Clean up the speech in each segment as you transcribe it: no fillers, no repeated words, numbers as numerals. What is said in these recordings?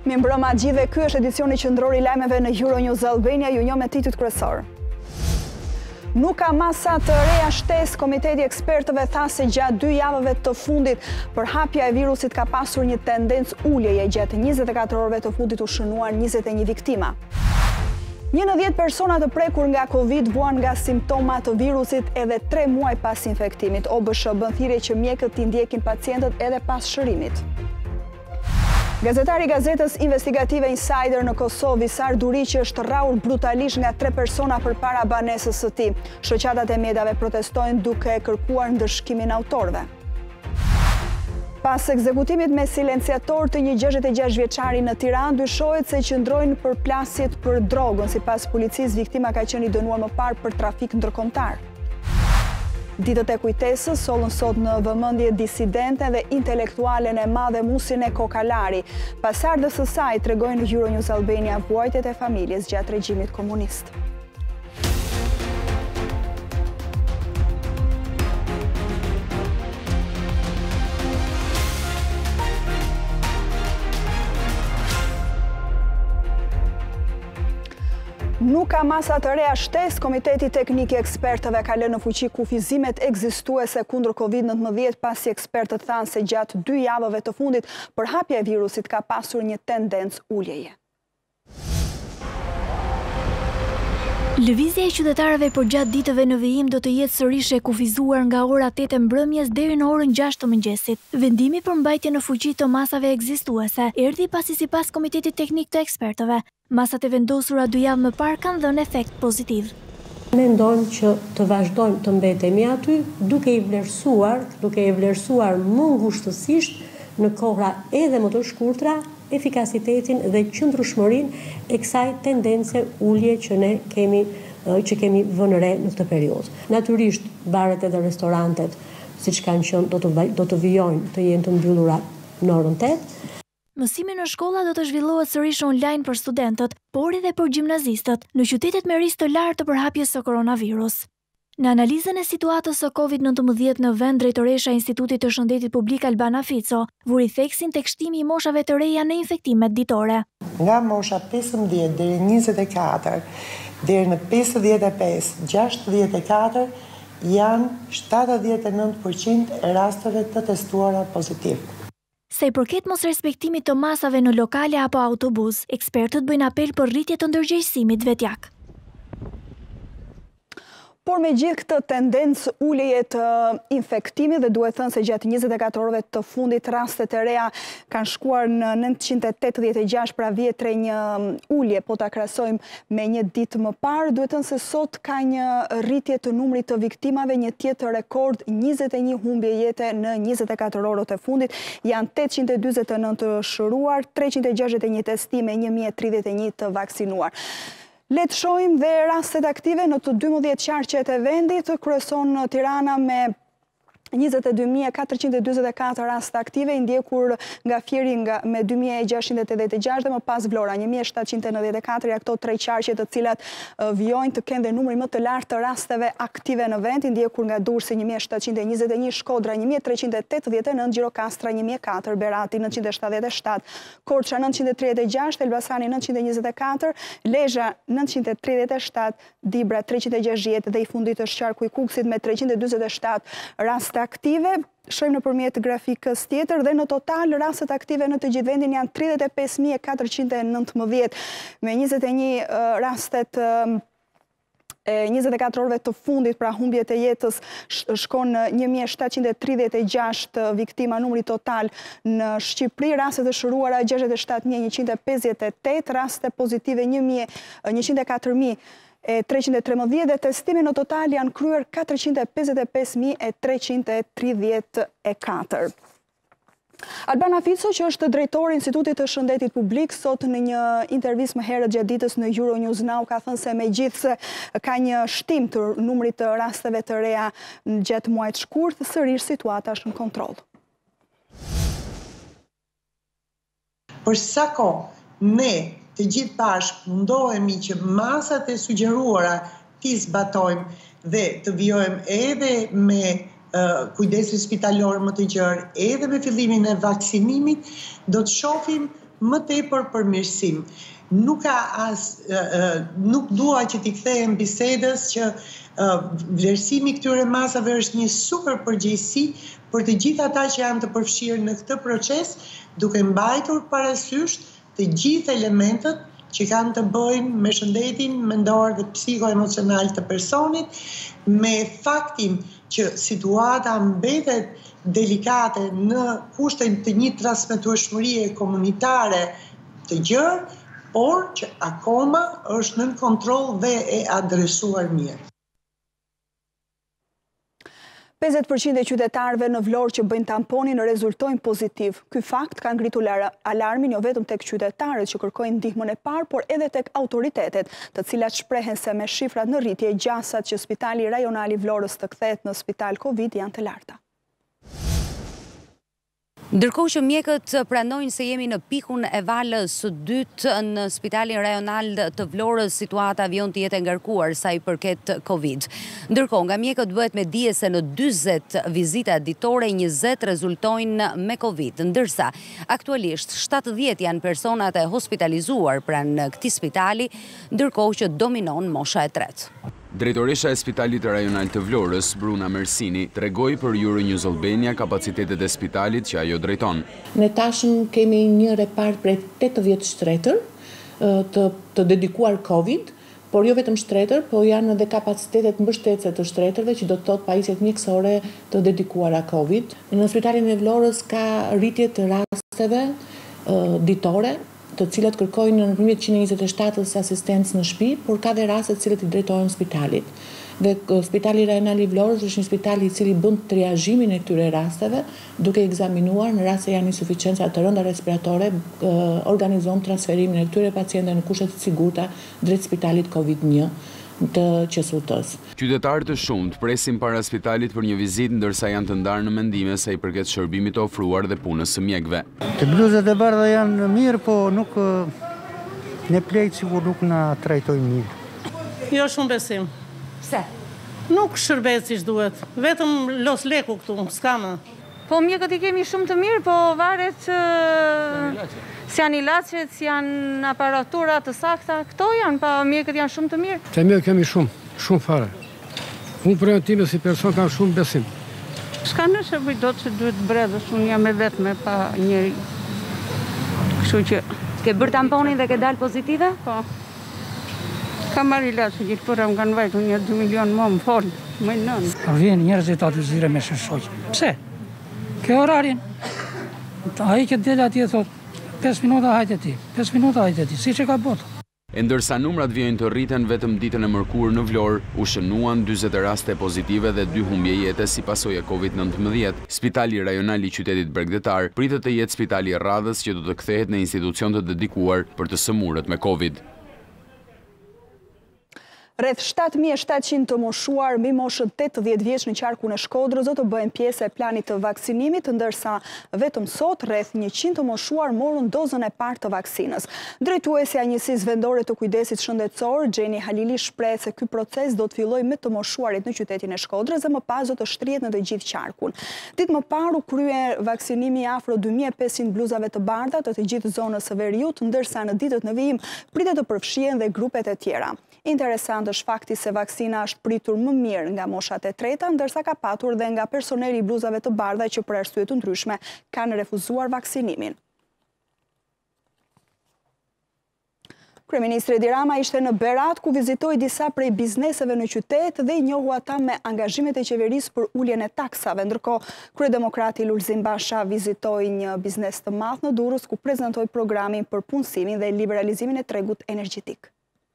Mirëmbrëma gjithëve, ky është edicioni qendror I lajmeve në Euronews.al Albania, ju njoh me titujt kryesor. Nuk ka masa të reja shtesë, komiteti ekspertëve tha se gjatë 2 javëve të fundit përhapja e virusit ka pasur një tendencë uljeje, gjatë 24 orëve të fundit u shënuar 21 viktima. 10 persona të prekur nga Covid vuan nga simptomat të virusit edhe 3 muaj pas infektimit. OBSH bën thirrje që mjekët t'i ndjekin pacientët edhe pas shërimit. Gazetari I gazetës investigative Insider në Kosovë, Visar Duriqi, është rrahur brutalisht nga 3 persona përpara banesës së tij. Shoqatat e mediave protestojnë duke kërkuar ndëshkimin autorëve. Pas ekzekutimit me silenciator të një 66 vjeçari në Tiranë, dyshohet se qëndrojnë për plasjet për drogën. Sipas policisë, viktima ka qenë I dënuar më parë për trafik ndërkombëtar. Ditët e kujtesës sollën sot në vëmendje disidente dhe intelektualen e madhe Musine Kokalari. Pasardhës së saj tregojnë Euronews Albania vuajtjet e familjes gjatë regjimit komunist. Nuk ka masa të reja shtesë, Komiteti Teknik I Ekspertëve ka lënë në fuqi kufizimet ekzistuese kundër Covid-19 pasi ekspertët thanë se gjatë 2 javëve të fundit përhapja e virusit ka pasur një tendencë uljeje. Lëvizja e qytetarëve për gjatë ditëve në vijim do të jetë sërish e kufizuar nga ora 8 e mbrëmjes deri në orën 6 të mëngjesit. Vendimi për mbajtje në fuqi të masave ekzistuese erdhi pasi sipas Komitetit Teknik të Ekspertëve, masat e vendosura 2 javë më parë kanë dhënë efekt pozitiv. Mendojmë që të vazhdojmë të mbetemi aty duke I vlerësuar më ngushtësisht në kohra edhe më të shkurtra efikasitetin dhe qëndrueshmërinë e kësaj tendence ulje që ne kemi vënë re në këtë periudhë. Natyrisht baret edhe restorantet, siç kanë qenë, do të vijojnë të jenë të mbyllura në orën 8. Mësimi në shkolla do të zhvillohet sërish online për studentët, por edhe për gjimnazistët, në qytetet me risk të lartë të përhapjes së koronavirus. Në analizën e situatës së Covid-19 në vend, drejtoresha e Institutit të Shëndetit Publik Albana Fico vuri theksin tek shtimi I moshave të reja në infektimet ditore. Nga mosha 15 deri 24 deri në 55-64 janë 79% e rasteve të testuara pozitiv. Sa I përket mos respektimit të masave në lokale apo autobus, ekspertët bëjnë apel për rritje të ndërgjegjësimit vetjak. Por me gjithë këtë tendencë uljeje të infektimit dhe duhet thënë se gjatë 24 orëve të fundit rastet e reja kanë shkuar në 986, pra vjetre një ulje, po ta krahasojmë me një ditë më parë, duhet thënë se sot ka një rritje të numrit të viktimave, një tjetër rekord, 21 humbje jete në 24 orët e fundit, janë 849 të shëruar, 361 testime, 1031 të vaksinuar. Le të shohim dhe rastet aktive në të 12 qarqet e vendit, kryeson Tirana me 22.424 raste aktive, ndjekur nga Fieri me 2.686 dhe më pas Vlora 1.794, ja këto 3 qarqe të cilat vijojnë të kenë dhe numri më të lartë të rasteve aktive në vend, ndjekur nga Durrësi 1.721, Shkodra 1.389, Gjirokastra 1.004, Berati 977, Korça 936, Elbasani 924, Lezhë 937, Dibra 360 dhe I fundit është qarku I Kukësit me 347 raste aktive. Shohim nëpërmjet grafikës tjetër dhe në total rastet aktive në të gjithë vendin janë 35.419 me 21 rastet 24 orëve të fundit, pra humbjet e jetës shkon në 1.736 viktima, numri total në Shqipëri, rastet të shëruara 67.158, raste pozitive 104.313 dhe testime në total janë kryer 455.334. Albana Fico, që është drejtori I Institutit të Shëndetit Publik, sot në një intervistë më herët gjatë ditës në Euronews.al ka thënë se megjithse ka një shtim të numrit të rasteve të reja gjatë muajit shkurt, sërish situata është në kontroll. Për sa kohë ne të gjithë bashkë mundohemi që masat e sugjeruara t'i zbatojmë dhe të vijojmë edhe me kujdesin spitalor më të gjerë, edhe me fillimin e vaksinimit, do të shohim më tepër përmirësim. Nuk dua që t'i kthehem bisedës që vlerësimi këtyre masave është një super përgjegjësi për të gjithë ata që janë të përfshirë në këtë proces, duke mbajtur parasysh të gjithë elementët që kanë të bëjnë me shëndetin mendor dhe psikoemocional të personit, me faktin që situata mbetet delikate në kushte të një transmetueshmërie komunitare të gjerë, por që akoma është nën kontroll dhe e adresuar mirë. 50% e qytetarëve në Vlorë që bëjnë tamponin rezultojnë pozitiv. Ky fakt ka ngritur alarmin jo vetëm tek qytetarët që kërkojnë ndihmën e parë, por edhe tek autoritetet, të cilat shprehen se me shifrat në rritje, gjasat që Spitali Rajonal i Vlorës të kthehet në spital Covid janë të larta. Ndërkohë që mjekët pranojnë se jemi në pikun e valës së dytë në Spitalin Rajonal të Vlorës, situata vion të jetë ngarkuar sa i përket Covid. Ndërkohë, nga mjekët bëhet me dije se në 40 vizita ditore, 20 rezultojnë me Covid, ndërsa aktualisht 70 janë personat e hospitalizuar pranë këtij spitali, ndërkohë që dominon mosha e tretë. Drejtoresha e Spitalit Rajonal të Vlorës, Bruna Mersini, tregoi për Euronews.al kapacitetet e spitalit që ajo drejton. Ne tashmë kemi një repart prej 80 shtretër të dedikuar Covid, por jo vetëm shtretër, po janë edhe kapacitetet mbështetëse të shtretërve që do të thotë pajisjet mjekësore të dedikuara Covid. Në Spitalin e Vlorës ka rritje të rasteve ditore, të cilat kërkojnë nëpërmjet 127 asistencë në shtëpi, por ka dhe raste të cilët i drejtohen spitalit. Dhe Spitali Rajonal i Vlorës është një spital i cili bën triazhimin e këtyre rasteve, duke ekzaminuar në rast se janë insuficiencë të rënda respiratore, organizon transferimin e këtyre pacientëve në kushte të sigurta drejt spitalit Covid-1 të QSUT-s. Qytetarë të shumtë presin para spitalit për një vizitë, ndërsa janë të ndarë në mendime sa i përket shërbimit të ofruar dhe punës së mjekëve. Të bluzat e bardha janë mirë, po nuk ne plejtë sigur nuk na trajtojnë mirë. Jo shumë besim. Pse? Nuk shërbet siç duhet. Vetëm los leku këtu, s'kam. Po mjekët i kemi shumë të mirë, po varet si janë ilaçet, si janë aparatura të sakta, këto janë, pa mjekët janë shumë të mirë. Të mirë kemi shumë fare. Unë për e time si person kam shumë besim. Shka në shërbëj do që duhet bredhës, unë jam e vetme pa njëri. Kështu që... Ke bërë tamponin dhe ke dalë pozitive? Po. Ka marrë ilaçe gjithë përra më kanë vajtë, unë 2 milion më folë, më nënë. Vjen njerëzit aty zire me shëshoqë. Pse? Ke orarin. A i këtë delë atje thot, 5 minuta hajtë ti, 5 minuta hajtë ti, si që ka botë. E ndërsa numrat vijnë të rriten vetëm ditën e mërkurë në Vlorë, u shënuan 40 raste pozitive dhe 2 humbje jete si pasojë e Covid-19. Spitali Rajonal i qytetit bregdetar pritet të jetë spitali i radhës që do të kthehet në institucion të dedikuar për të sëmurët me Covid. Rreth 7.700 të moshuar mbi moshën 80 vjeç në qarkun e Shkodrës do të bëhen pjesë e planit të vaksinimit, ndërsa vetëm sot rreth 100 të moshuar morën dozën e parë të vaksinës. Drejtuesja e Njësisë Vendore të Kujdesit Shëndetësor, Gjeni Halili, shpreh se ky proces do të fillojë me të moshuarit në qytetin e Shkodrës dhe më pas do të shtrihet në të gjithë qarkun. Ditë më parë u krye vaksinimi afro 2500 bluzave të bardha të gjithë zonës së Veriut, ndërsa në ditët në vijim pritet të përfshihen dhe grupet e tjera. Interesant është fakti se vaksina është pritur më mirë nga moshat e treta, ndërsa ka patur dhe nga personeli i bluzave të bardha që për arsye të ndryshme kanë refuzuar vaksinimin. Kryeministri Edi Rama ishte në Berat ku vizitoi disa prej bizneseve në qytet dhe i njohu ata me angazhimet e qeverisë për uljen e taksave. Ndërkohë, kryedemokrati Lulzim Basha vizitoi një biznes të madh në Durrës ku prezantoi programin për punësimin dhe liberalizimin e tregut energjetik.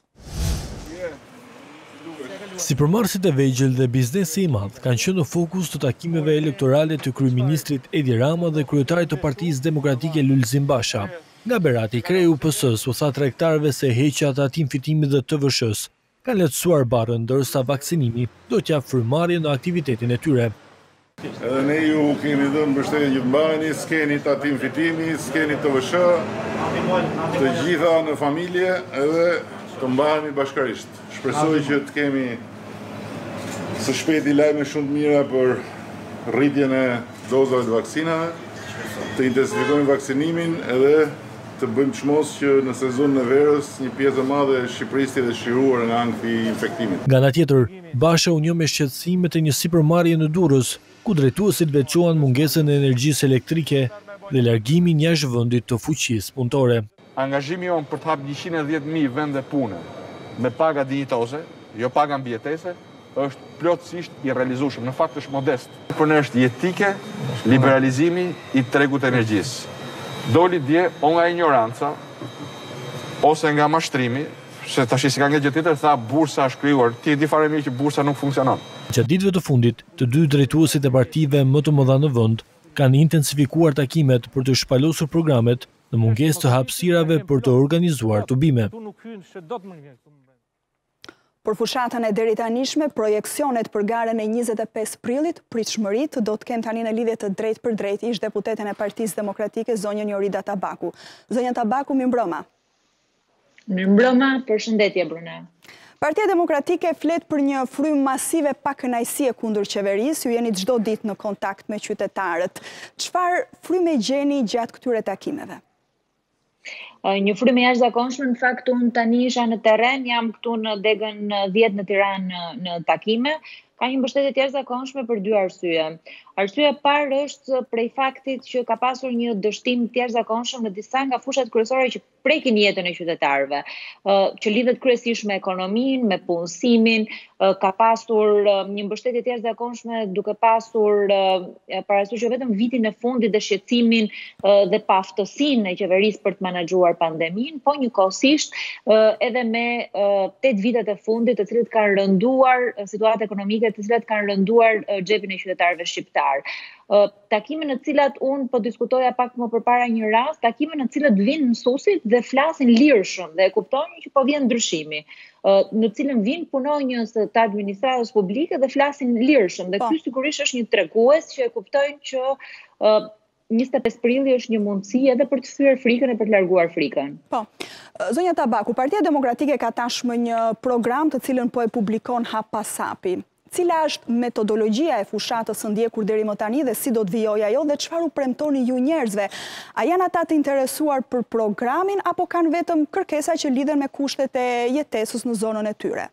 Sipërmarrësit e vegjël dhe biznesi i madh kanë qenë në fokus të takimeve elektorale të kryeministrit Edi Rama dhe kryetarit të Partisë Demokratike Lulzim Basha. Nga Berati, kreu PS-s u tha tregtarëve se heqja të atim fitimit dhe TVSH-s kanë lehtësuar barrën, ndërsa vaksinimi do t'jap frymëmarrje në aktivitetin e tyre. Edhe ne ju kemi dhënë mbështetje që të mbaheni, s'keni tatim fitimi, s'keni TVSH, të gjitha në familje edhe të mbahemi bashkarisht. Shpresoj që të kemi së shpejti lajme shumë të mira për rritjen e dozave të vaksinave, të intensifikojmë vaksinimin edhe të bëjmë çmos që në sezonin e verës një pjesë e madhe e Shqipërisë dhe shiruar nga ankthi i infektimit. Nga ana tjetër, Basha u njoh me shqetësimet e një sipërmarrje në Durrës, ku drejtuesit veçuan mungesën e energjisë elektrike dhe largimin jashtë vendit të fuqisë punëtore. Angazhimi jonë për të hapë 110.000 vende pune me paga dinjitose, jo paga mbijetese, është plotësisht i realizueshëm. Në fakt është modest. Për ne është jetike liberalizimi i tregut të energjisë. Doli dje o nga ignoranca, ose nga mashtrimi, se tash si ka nga gjë tjetër, tha bursa është krijuar. Ti e di fare mirë që bursa nuk funksionon. Gjatë ditëve të fundit, të dy drejtuesit e partive më të mëdha në vend kanë intensifikuar takimet për të shpalosur programet në mungesë të hapësirave për të organizuar tubime. Për fushatën e deritanishme, projeksionet për garën e 25 prillit, pritshmëritë do të kenë tani në lidhje të drejtë për drejtë ish deputeten e Partisë Demokratike zonjën Jorida Tabaku. Zonja Tabaku, mirëmbrëma. Mirëmbrëma, përshëndetje Bruna. Partia Demokratike flet për një frymë masive pa kënaqësie kundër qeverisë, ju jeni çdo ditë në kontakt me qytetarët. Çfarë fryme gjeni gjatë këtyre takimeve? Një frymë jashtëzakonshme, në fakt unë tani isha në terren, jam këtu në degën 10 në Tiranë në takime. Ka një mbështetje të jashtëzakonshme për dy arsye. Arsyeja e parë është prej faktit që ka pasur një dështim të jashtëzakonshëm në disa nga fushat kryesore që prekin jetën e qytetarëve, që lidhet kryesisht me ekonominë, me punësimin, ka pasur një mbështetje të jashtëzakonshme duke pasur parasysh jo vetëm vitin e fundit dhe shqetësimin dhe paaftësinë e qeverisë për të menaxhuar pandeminë, po njëkohësisht edhe me 8 vitet e fundit të cilët kanë rënduar situatë ekonomike, të cilat kanë rënduar xhepin e qytetarëve shqiptar. Takime në cilat unë po diskutoja pak më përpara një rast, takime në cilat vinë mësuesit dhe flasin lirshëm dhe e kuptojnë që po vjen ndryshimi, në cilën vinë punonjës të administratës publike dhe flasin lirshëm, dhe ky sigurisht është një tregues që e kuptojnë që 25 prilli është një mundësi edhe për të thyer frikën e për të larguar frikën. Po. Zonja Tabaku, Partia Demokratike ka tashmë një program të cilën po e publikon hap pas hapi. Cila është metodologjia e fushatës së ndjekur deri më tani dhe si do të vijojë ajo dhe çfarë u premtoni ju njerëzve? A janë ata të interesuar për programin apo kanë vetëm kërkesa që lidhen me kushtet e jetesës në zonën e tyre?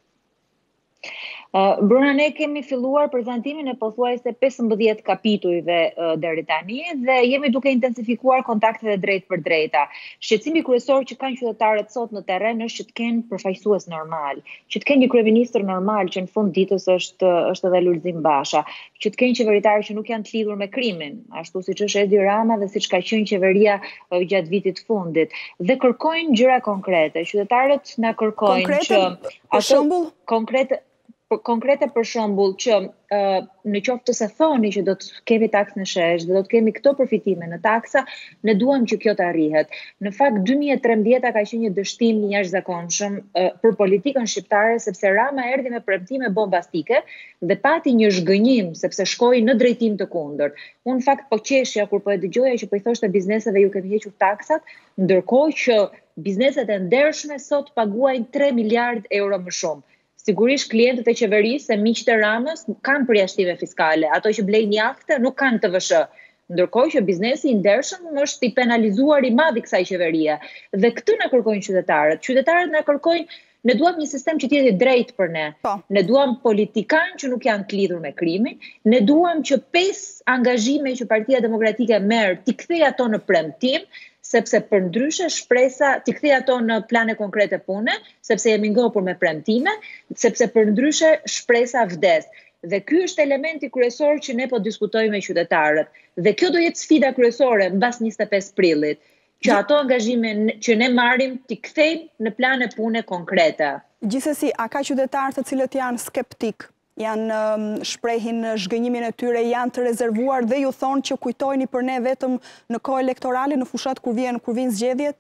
Bruna, ne kemi filluar prezantimin e pothuajse 15 kapitujve deri tani dhe jemi duke intensifikuar kontaktet e drejtë për drejta. Shqetësimi kryesor që kanë qytetarët sot në terren është që të kenë përfaqësues normal, që të kenë një kryeministër normal që në fund ditës është edhe Lulzim Basha, që të kenë qeveritarë që nuk janë të lidhur me krimin, ashtu siç është Edi Rama dhe siç ka qenë qeveria gjatë vitit fundit, dhe kërkojnë gjëra konkrete. Qytetarët na kërkojnë që për shembull konkrete për shembull që në qoftë se thoni që do të kemi taksë në shesh, do të kemi këto përfitime në taksa, ne duam që kjo të arrihet. Në fakt 2013 ka qenë një dështim i jashtëzakonshëm për politikën shqiptare, sepse Rama erdhi me premtime bombastike dhe pati një zhgënjim sepse shkoi në drejtim të kundërt. Unë në fakt po qeshja kur po e dëgjoja që po i thoshte bizneseve ju kemi hequr taksat, ndërkohë që bizneset e ndershme sot paguajnë 3 miliard euro më shumë. Sigurisht klientët e qeverisë e miqtë e Ramës kanë përjashtime fiskale, ato që blejnë jahte nuk kanë TVSH, ndërkohë që biznesi i ndershëm është i penalizuar i madh i kësaj qeverie. Dhe këtë na kërkojnë qytetarët. Qytetarët na kërkojnë, ne duam një sistem që të jetë i drejtë për ne. Ne duam politikanë që nuk janë të lidhur me krimin, ne duam që 5 angazhime që Partia Demokratike merr t'i kthejë ato në premtim, sepse për ndryshe shpresa t'i kthej ato në plane konkrete pune, sepse jemi ngopur me premtime, sepse për ndryshe shpresa vdes. Dhe ky është elementi kryesor që ne po diskutojmë me qytetarët. Dhe kjo do jetë sfida kryesore mbas 25 prillit, që ato angazhime që ne marrim t'i kthejmë në plane pune konkrete. Gjithsesi, a ka qytetarë të cilët janë skeptik? Shprehin zhgënjimin e tyre, janë të rezervuar dhe ju thonë që kujtojni për ne vetëm në kohë elektorale, në fushat kur vinë zgjedhjet?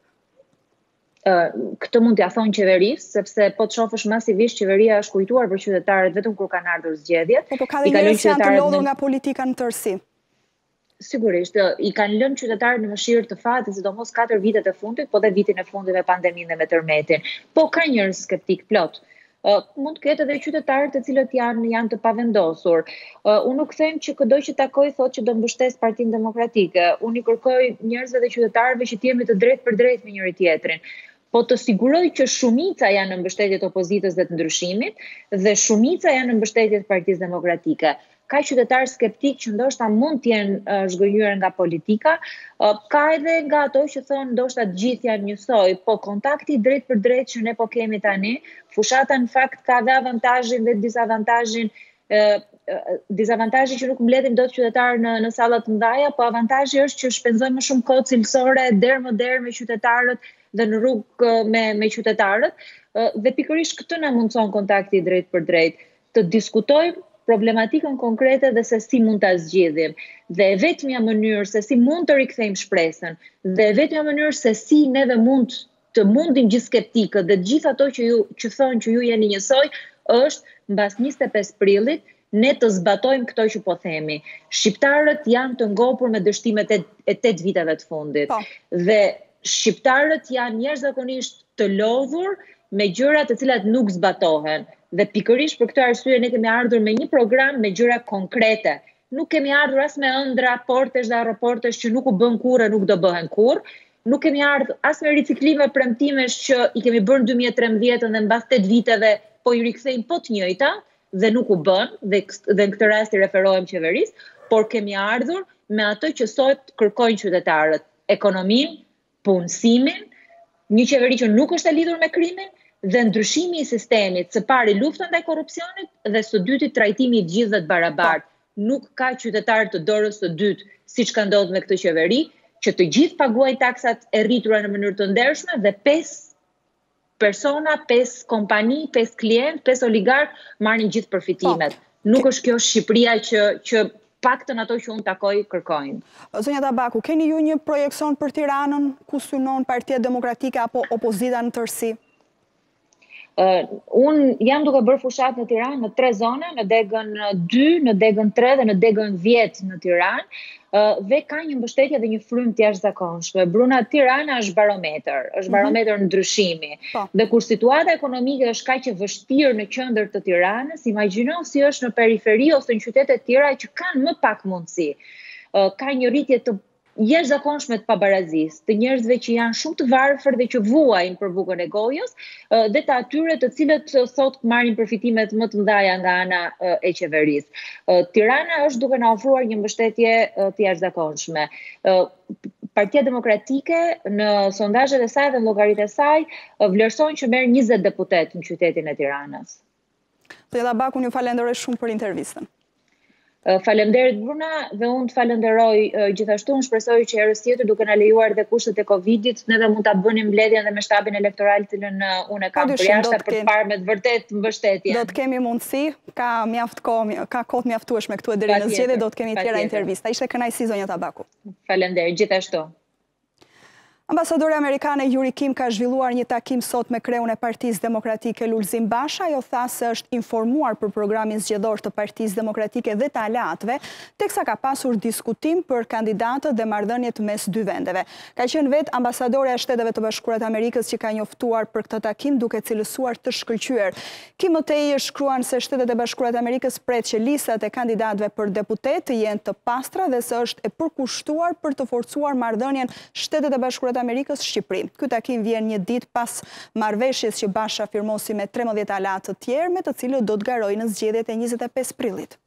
Këtë mund t'ja thonë qeverisë, sepse po të shofësh masivisht qeveria është kujtuar për qytetarët vetëm kur kanë ardhur zgjedhjet. Po ka dhe njerëz që janë të lodhur nga politika në tërësi. Sigurisht, i kanë lënë qytetarët në mëshirë të fatit, sidomos 4 vitet e fundit, po dhe vitin e fundit me pandeminë dhe me tërmetin. Po ka njerëz skeptik plot. mund të ketë edhe qytetarë të cilët janë të pavendosur. Unë nuk them që çdo që takoj thotë që do mbështes Partinë Demokratike. Unë i kërkoj njerëzve dhe qytetarëve që të jemi të drejtë për drejtë me njëri tjetrin. Po të siguroj që shumica janë në mbështetje të opozitës dhe të ndryshimit dhe shumica janë në mbështetje të Partisë Demokratike. Ka qytetarë skeptik që ndoshta mund të jenë zhgënjur nga politika, ka edhe nga ato që thonë ndoshta të gjithë janë njësoj, po kontakti drejt për drejt që ne po kemi tani, fushata në fakt ka dhe avantazhin dhe dizavantazhin. Dizavantazhi që nuk mbledhin dot qytetarë në sallat mëdha, po avantazhi është që shpenzojmë më shumë kohë cilësore der më der me qytetarët dhe në rrugë me qytetarët, dhe pikërisht këtë na mundson kontakti drejt për drejt, të diskutojmë problematikën konkrete dhe se si mund ta zgjidhim. Dhe e vetmja mënyrë se si mund të rikthejmë shpresën, dhe e vetmja mënyrë se si neve mund të mundim gjithë skeptikët dhe gjithë ato që thonë që ju jeni njësoj, është mbas 25 prillit ne të zbatojmë këto që po themi. Shqiptarët janë të ngopur me dështimet e 8 viteve të fundit. Dhe shqiptarët janë jashtëzakonisht të lodhur me gjëra të cilat nuk zbatohen. Dhe pikërisht për këtë arsye ne kemi ardhur me një program me gjëra konkrete. Nuk kemi ardhur as me ëndra, portesh dhe aeroportesh që nuk u bën kurrë, nuk do bëhen kurrë. Nuk kemi ardhur as me riciklime premtimesh që i kemi bërë në 2013 dhe mbas 8 viteve po i rikthejmë po të njëjta dhe nuk u bën, dhe në këtë rast i referohem qeverisë, por kemi ardhur me ato që sot kërkojnë qytetarët: ekonominë, punësimin, një qeveri që nuk është e lidhur me krimin dhe ndryshimi i sistemit, së pari lufta ndaj korrupsionit dhe së dyti trajtimi i gjithëve të barabartë. Nuk ka qytetar të dorës së dytë, siç ka ndodhur me këtë qeveri, që të gjithë paguajnë taksat e rritura në mënyrë të ndershme dhe 5 persona, 5 kompani, 5 klient, 5 oligark marrin gjithë përfitimet. Nuk është kjo Shqipëria që paktën ato që unë takoj kërkojnë. Zonja Tabaku, keni ju një projekcion për Tiranën ku synon Partia Demokratike apo opozita në tërësi? Unë jam duke bërë fushat në Tiranë në 3 zona, në Degën 2, në Degën 3 dhe në Degën 10 në Tiranë, dhe ka një mbështetje dhe një frymë të jashtëzakonshme. Bruna, Tirana është barometër ndryshimi. Dhe kur situata ekonomike është kaq e vështirë në qendër të Tiranës, imagjino si është në periferi ose në qytete të tjera që kanë më pak mundësi. Ka një rritje të jashtëzakonshme të pabarazisë, të njerëzve që janë shumë të varfër dhe që vuajnë për bukën e gojës, dhe të atyre të cilët sot marrin përfitimet më të mëdha nga ana e qeverisë. Tirana është duke na ofruar një mbështetje të jashtëzakonshme. Partia Demokratike në sondazhet e saj dhe në llogaritë e saj vlerëson që merr 20 deputet në qytetin e Tiranës. Zonja Tabaku, ju falenderoj shumë për intervistën. Faleminderit Bruna, dhe unë të falenderoj gjithashtu, unë shpresoj që herës tjetër duke na lejuar dhe kushtet e Covidit, ne dhe mund ta bënim mbledhjen dhe me shtabin elektoral të cilën unë kam përjashta për të parë me të vërtet mbështetjen. Do të kemi mundësi, ka kohë mjaftueshme këtu deri në zgjedhje, do të kemi tjera intervista. Ishte kënaqësi zonja Tabaku. Faleminderit gjithashtu. Ambasadori amerikane Yuri Kim ka zhvilluar një takim sot me kreun e Partisë Demokratike Lulzim Basha. Ajo tha se është informuar për programin zgjedhor të Partisë Demokratike dhe të aleatëve, teksa ka pasur diskutim për kandidatët dhe marrëdhëniet mes dy vendeve. Ka qenë vetë ambasadore e Shteteve të Bashkuara të Amerikës që ka njoftuar për këtë takim duke cilësuar të shkëlqyer. Kim më tej shkruan se Shtetet e Bashkuara të Amerikës pret që listat e kandidatëve për deputet të jenë të pastra dhe se është e përkushtuar për të forcuar marrëdhënien Shtetet e Bashkuara të Amerikës Shqipëri. Ky takim vjen një ditë pas marrëveshjes që Basha firmosi me 13 aleatë të tjerë, me të cilët do të garojë në zgjedhjet e 25 prillit.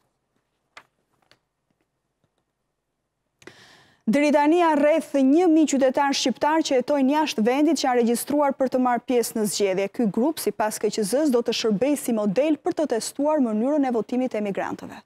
Deri tani rreth 1000 qytetarë shqiptar që jetojnë jashtë vendit që janë regjistruar për të marrë pjesë në zgjedhje. Ky grup, sipas KQZ-s, do të shërbejë si model për të testuar mënyrën e votimit të emigrantëve.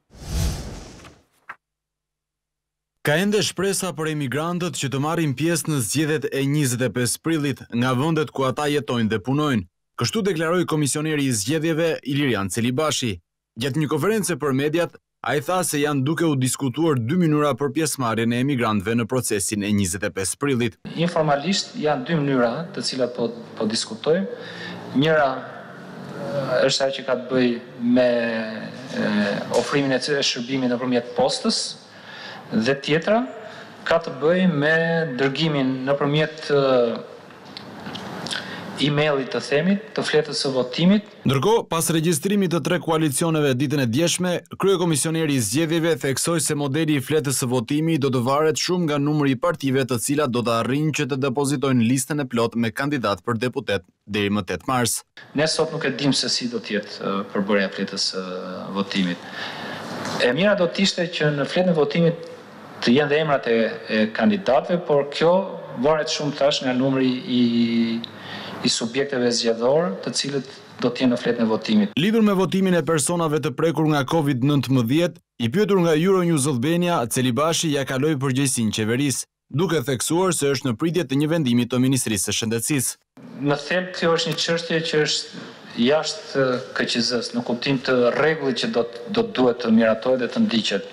Ka ende shpresa për emigrantët që të marrin pjesë në zgjedhjet e 25 prillit nga vendet ku ata jetojnë dhe punojnë. Kështu deklaroi komisioneri i zgjedhjeve Ilirian Celibashi. Gjatë një konference për mediat, ai tha se janë duke u diskutuar 2 mënyra për pjesëmarrjen e emigrantëve në procesin e 25 prillit. Informalisht janë 2 mënyra të cilat po diskutojmë. Njëra është ajo që ka të bëjë me ofrimin e shërbimit nëpërmjet postës, dhe tjetra ka të bëjë me dërgimin nëpërmjet emaili të themit, të fletës së votimit. Ndërkohë, pas regjistrimit të 3 koalicioneve ditën e djeshme, kryekomisioneri i zgjedhjeve theksoi se modeli i fletës së votimit do të varet shumë nga numri i partive të cilat do të arrijnë që të depozitojnë listën e plot me kandidat për deputet deri më 8 mars. Ne sot nuk e dim se si do të jetë përbërja e fletës së votimit. E mira do të ishte që në fletën e votimit të jenë dhe emrat e kandidatëve, por kjo varet shumë tash nga numri i subjekteve zgjedhor, të cilët do të jenë në fletën e votimit. Lidhur me votimin e personave të prekur nga COVID-19, i pyetur nga Euronews.al Albania, Celibashi ja kaloi përgjegjësinë qeverisë, duke theksuar se është në pritje të një vendimi të Ministrisë së Shëndetësisë. Në thelb kjo është një çështje që është jashtë KQZ-s, në kuptim të rregullit që do duhet të miratohet dhe të ndiqet.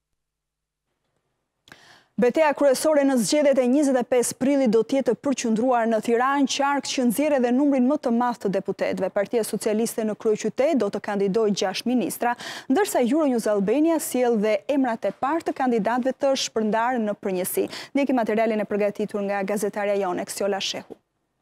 Betejë kryesore në zgjedhjet e 25 prillit do të jetë përqendruar në Tiranë, qark që nxjerr edhe numrin më të madh të deputetëve. Partia Socialiste në kryeqytet do të kandidojë 6 ministra, ndërsa Euronews.al Albania sjell dhe emrat e parë të kandidatëve të shpërndarë në përgjithësi. Ndjekim materialin e përgatitur nga gazetarja jone Xiola Shehu.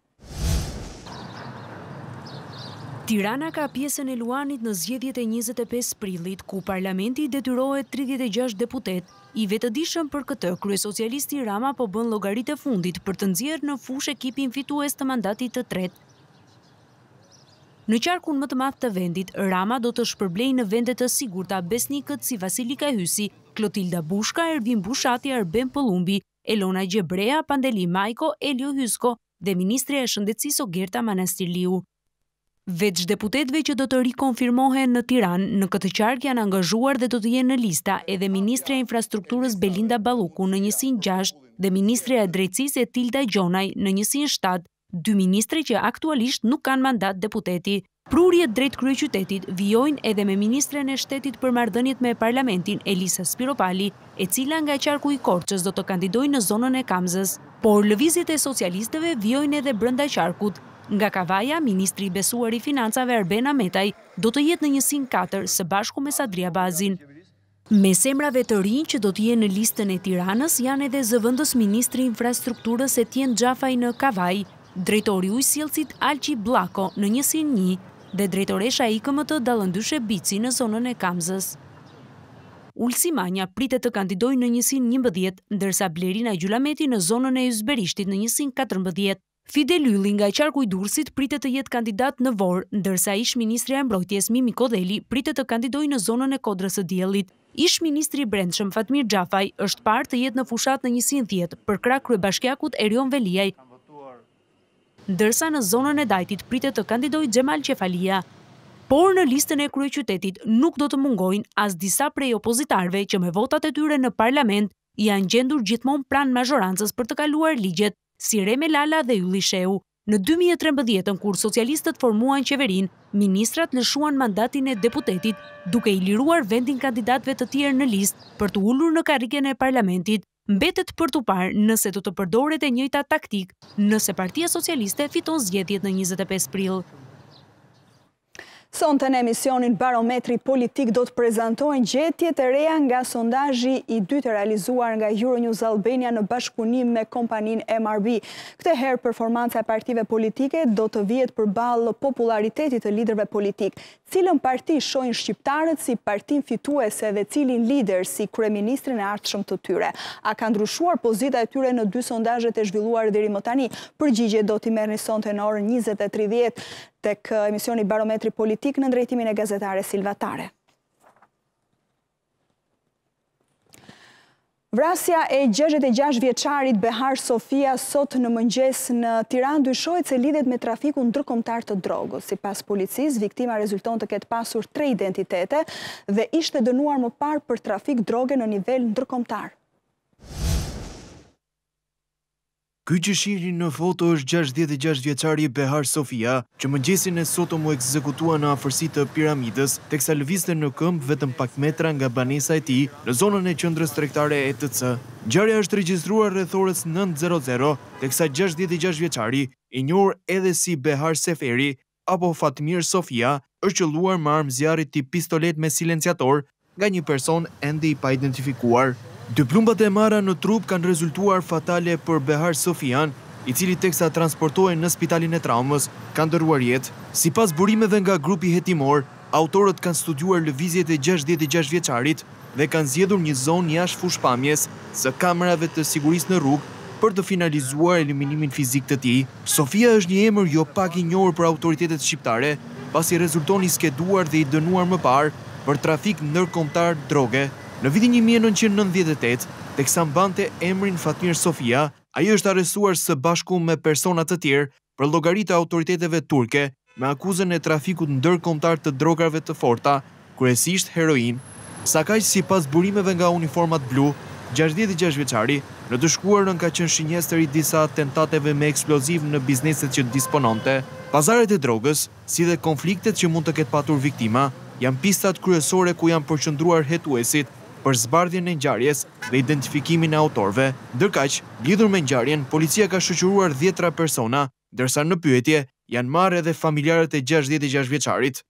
Tirana ka pjesën e luanit në zgjedhjet e 25 prillit, ku parlamenti detyrohet 36 deputet. I vetëdijshëm për këtë, kryesocialisti Rama po bën llogaritë e fundit për të nxjerrë në fushë ekipin fitues të mandatit të tretë. Në qarkun më të madh të vendit, Rama do të shpërblejë në vende të sigurta besnikët si Vasilika Hysi, Klotilda Bushka, Ervin Bushati, Arben Pëllumbi, Elona Gjebrea, Pandeli Majko, Elio Hysko dhe Ministrja e Shëndetësisë Ogerta Manastirliu. Veç deputetëve që do të rikonfirmohen në Tiranë, në këtë qark janë angazhuar dhe do të jenë në lista edhe Ministrja e Infrastrukturës Belinda Balluku në njësinë 6 dhe Ministrja e Drejtësisë Tilda Gjonaj në njësinë 7, 2 ministre që aktualisht nuk kanë mandat deputeti. Prurjet drejt kryeqytetit vijojnë edhe me ministren e shtetit për marrëdhëniet me parlamentin Elisa Spiropali, e cila nga qarku i Korçës do të kandidojë në zonën e Kamzës. Por lëvizjet e socialistëve vijojnë edhe brenda qarkut. Nga Kavaja, ministri i besuar i financave Arben Ametaj do të jetë në njësinë 4 së bashku me Sadria Bazin. Mes emrave të rinj që do të jenë në listën e Tiranës janë edhe zëvendës ministri i infrastrukturës Etjen Xhafaj në Kavaj, drejtori ujësjellësit Alqi Bllako në njësinë 1 dhe drejtoresha IKMT Dallëndyshe Bici në zonën e Kamzës. Ulsi Manja pritet të kandidojë në njësinë 11, ndërsa Blerina Gjulameti në zonën e Ysberishtit në njësinë 14. Fidel Ylli nga qarku i Durrësit pritet të jetë kandidat në Vorë, ndërsa ish ministri e mbrojtjes Mimi Kodeli pritet të kandidojë në zonën e Kodrës së Diellit. Ish ministri i Brendshëm Fatmir Xhafaj është parë të jetë në fushat në njësinë 10 për krah kryebashkiakut Erion Veliaj, ndërsa në zonën e Dajtit pritet të kandidojë Xhemal Qefalia. Por në listën e kryeqytetit nuk do të mungojnë as disa prej opozitarëve që me votat e tyre në parlament janë gjendur gjithmonë pranë mazhorancës për të kaluar ligjet, si Reme Lala dhe Ylli Shehu. Në 2013, kur socialistët formuan qeverinë, ministrat lëshuan mandatin e deputetit, duke i liruar vendin kandidatëve të tjerë në listë për të ulur në karrigen e parlamentit. Mbetet për t'u parë nëse do të përdoret e njëjta taktik, nëse Partia Socialiste fiton zgjedhjet në 25 prill. Sonte në emisionin Barometri Politik do të prezantojnë gjetjet e reja nga sondazhi i dytë realizuar nga Euronews.al Albania në bashkëpunim me kompaninë MRB. Këtë herë performanca e partive politike do të vihet përballë popularitetit të liderëve politik. Cilën parti shohin shqiptarët si partin fituese dhe cilin lider si kryeministrin e ardhshëm të tyre? A ka ndryshuar pozita e tyre në 2 sondazhet e zhvilluar deri më tani? Përgjigje do t'i merrni sonte në orën 20:30 tek emisioni Barometri Politik në drejtimin e gazetare Silvatare. Vrasja e 66 vjeçarit Behar Sofia sot në mëngjes në Tiranë dyshohet se lidhet me trafikun ndërkombëtar të drogës. Sipas policisë, viktima rezulton të ketë pasur 3 identitete dhe ishte dënuar më parë për trafik droge në nivel ndërkombëtar. Ky që shihni në foto është 66 vjeçari Behar Sofia, që mëngjesin e sotëm u ekzekutua në afërsi të piramidës, teksa lëvizte në këmbë vetëm pak metra nga banesa e tij në zonën e qendrës tregtare ETC. Ngjarja është regjistruar rreth orës 9:00, teksa 66 vjeçari, i njohur edhe si Behar Seferi apo Fatmir Sofia, është qelluar me armë zjarri tip pistolet me silenciator nga një person ende i paidentifikuar. 2 plumbat e marra në trup kanë rezultuar fatale për Behar Sofian, i cili teksa transportohen në spitalin e traumës, ka ndërruar jetë. Sipas burimeve nga grupi hetimor, autorët kanë studiuar lëvizjet e 66 vjeçarit dhe kanë zgjedhur një zonë jashtë fushpamjes së kamerave të sigurisë në rrugë për të finalizuar eliminimin fizik të tij. Sofia është një emër jo pak i njohur për autoritetet shqiptare, pasi rezulton i skeduar dhe i dënuar më parë për trafik ndërkombëtar droge. Në vitin 1998, teksa mbante emrin Fatmir Sofia, ai është arrestuar së bashku me persona të tjerë për llogari të autoriteteve turke me akuzën e trafikut ndërkombëtar të drogave të forta, kryesisht heroin. Sa kaq sipas burimeve nga uniformat blu, 66 vjeçari në të shkuarën ka qenë shënjestër i disa atentateve me eksploziv në bizneset që dispononte. Pazaret e drogës, si dhe konfliktet që mund të ketë patur viktima, janë pistat kryesore ku janë përqendruar hetuesit për zbardhjen e ngjarjes dhe identifikimin e autorëve. Ndërkaq, lidhur me ngjarjen, policia ka shoqëruar 10 persona, ndërsa në pyetje janë marrë edhe familjarët e 66 vjeçarit.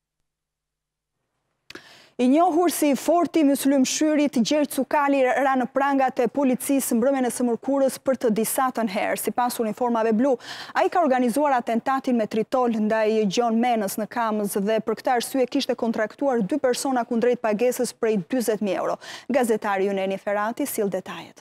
I njohur si forti myslimshyrit Gjergj Cukali ra në prangat e policisë mbrëmjen e së mërkurës për të disatën herë. Sipas uniformave blu, ai ka organizuar atentatin me tritol ndaj Gjon Menës në Kamës dhe për këtë arsye kishte kontraktuar 2 persona kundrejt pagesës prej 40.000 euro. Gazetari Juneni Ferati sill detajet.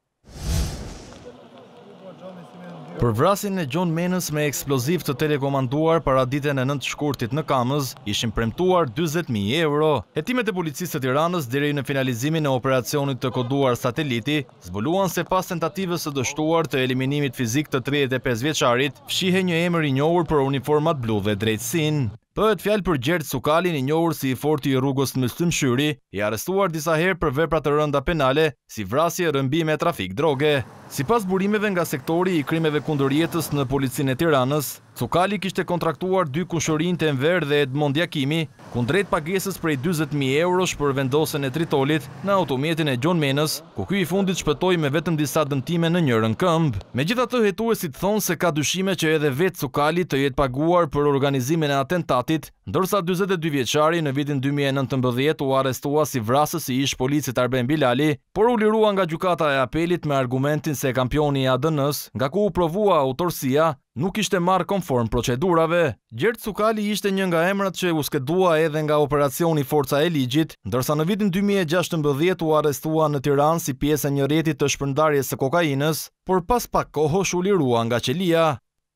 Për vrasjen e Gjon Menës me eksploziv të telekomanduar para ditën e 9 shkurtit në Kamës, ishin premtuar 40.000 euro. Hetimet e policisë të Tiranës deri në finalizimin e operacionit të koduar sateliti, zbuluan se pas tentativës së dështuar të eliminimit fizik të 35 vjeçarit, fshihe një emër i njohur për uniformat blu dhe drejtësinë. Bëhet fjalë për Gjergj Cukalin, i njohur si i forti i rrugës Myslimshyri, i arrestuar disa herë për vepra të rënda penale, si vrasje, rrëmbime e trafik droge. Sipas burimeve nga sektori i krimeve kundër jetës në policinë e Tiranës, Cukali kishte kontraktuar 2 kushërinj të Enver dhe Edmond Jakimi, kundrejt pagesës prej 40.000 eurosh për vendosjen e tritolit në automjetin e Gjon Menës, ku ky i fundit shpëtoi me vetëm disa dëmtime në njërën këmbë. Megjithatë, hetuesit thonë se ka dyshime që edhe vetë Cukali të jetë paguar për organizimin e atentatit, ndërsa 42 vjeçari në vitin 2019 u arrestua si vrasës i ish policit Arben Bilali, por u lirua nga gjykata e apelit me argumentin se kampioni i ADN-s, nga ku u provua autorsia, nuk ishte marrë konform procedurave. Gjergj Cukali ishte një nga emrat që u skedua edhe nga operacioni Forca e Ligjit, ndërsa në vitin 2016 u arrestua në Tiranë si pjesë e një rrjeti të shpërndarjes së kokainës, por pas pak kohësh u lirua nga qelia.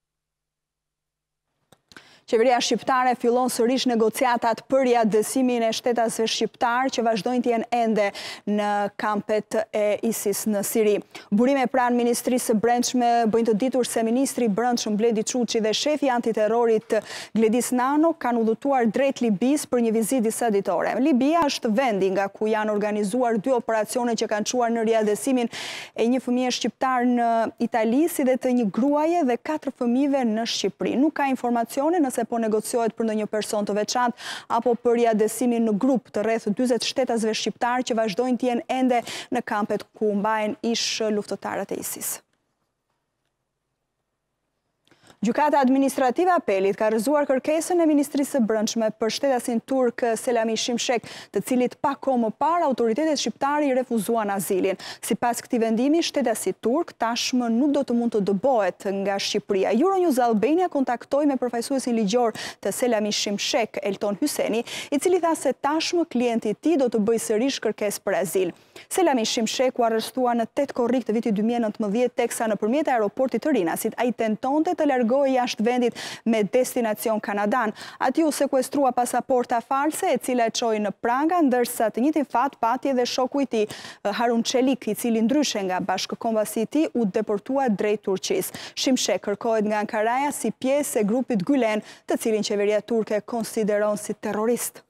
Qeveria shqiptare fillon sërish negociatat për riadësimin e shtetasve shqiptar që vazhdojnë të jenë ende në kampet e ISIS në Siri. Burime pranë Ministrisë së Brendshme bëjnë të ditur se Ministri i Brendshëm Bledi Çuçi dhe shefi antiterrorit Gledis Nano kanë udhëtuar drejt Libis për një vizitë disa ditore. Libia është vendi nga ku janë organizuar 2 operacione që kanë çuar në riadësimin e një fëmije shqiptar në Itali, si dhe të një gruaje dhe 4 fëmijëve në Shqipëri. Nuk ka informacione nëse po negociohet për ndonjë person të veçantë apo për riadësimin në grup të rreth 40 shtetasve shqiptar që vazhdojnë të jenë ende në kampet ku mbahen ish luftëtarët e ISIS. Gjykata administrative apelit ka rrëzuar kërkesën e Ministrisë së Brendshme për shtetasin turk Selami Shimshek, të cilit pak kohë më parë autoritetet shqiptare i refuzuan azilin. Sipas këtij vendimi, shtetasi turk tashmë nuk do të mund të dëbohet nga Shqipëria. Euronews.al kontaktoi me përfaqësuesin ligjor të Selami Shimshek, Elton Hyseni, i cili tha se tashmë klienti i tij do të bëjë sërish kërkesë për azil. Selami Shimshek u arrestua në 8 korrik të vitit 2019, teksa nëpërmjet aeroportit të Rinasit ai tentonte të largohej jashtë vendit me destinacion Kanadan. Ati u sekuestrua pasaporta false, e cila e çoi në pranga, ndërsa të njëjtin fat pati edhe shoku i tij, Harun Çelik, i cili ndryshe nga bashkëkombësi i tij u deportua drejt Turqisë. Shimshek kërkohet nga Ankaraja si pjesë e grupit Gülen, të cilin qeveria turke konsideron si terrorist.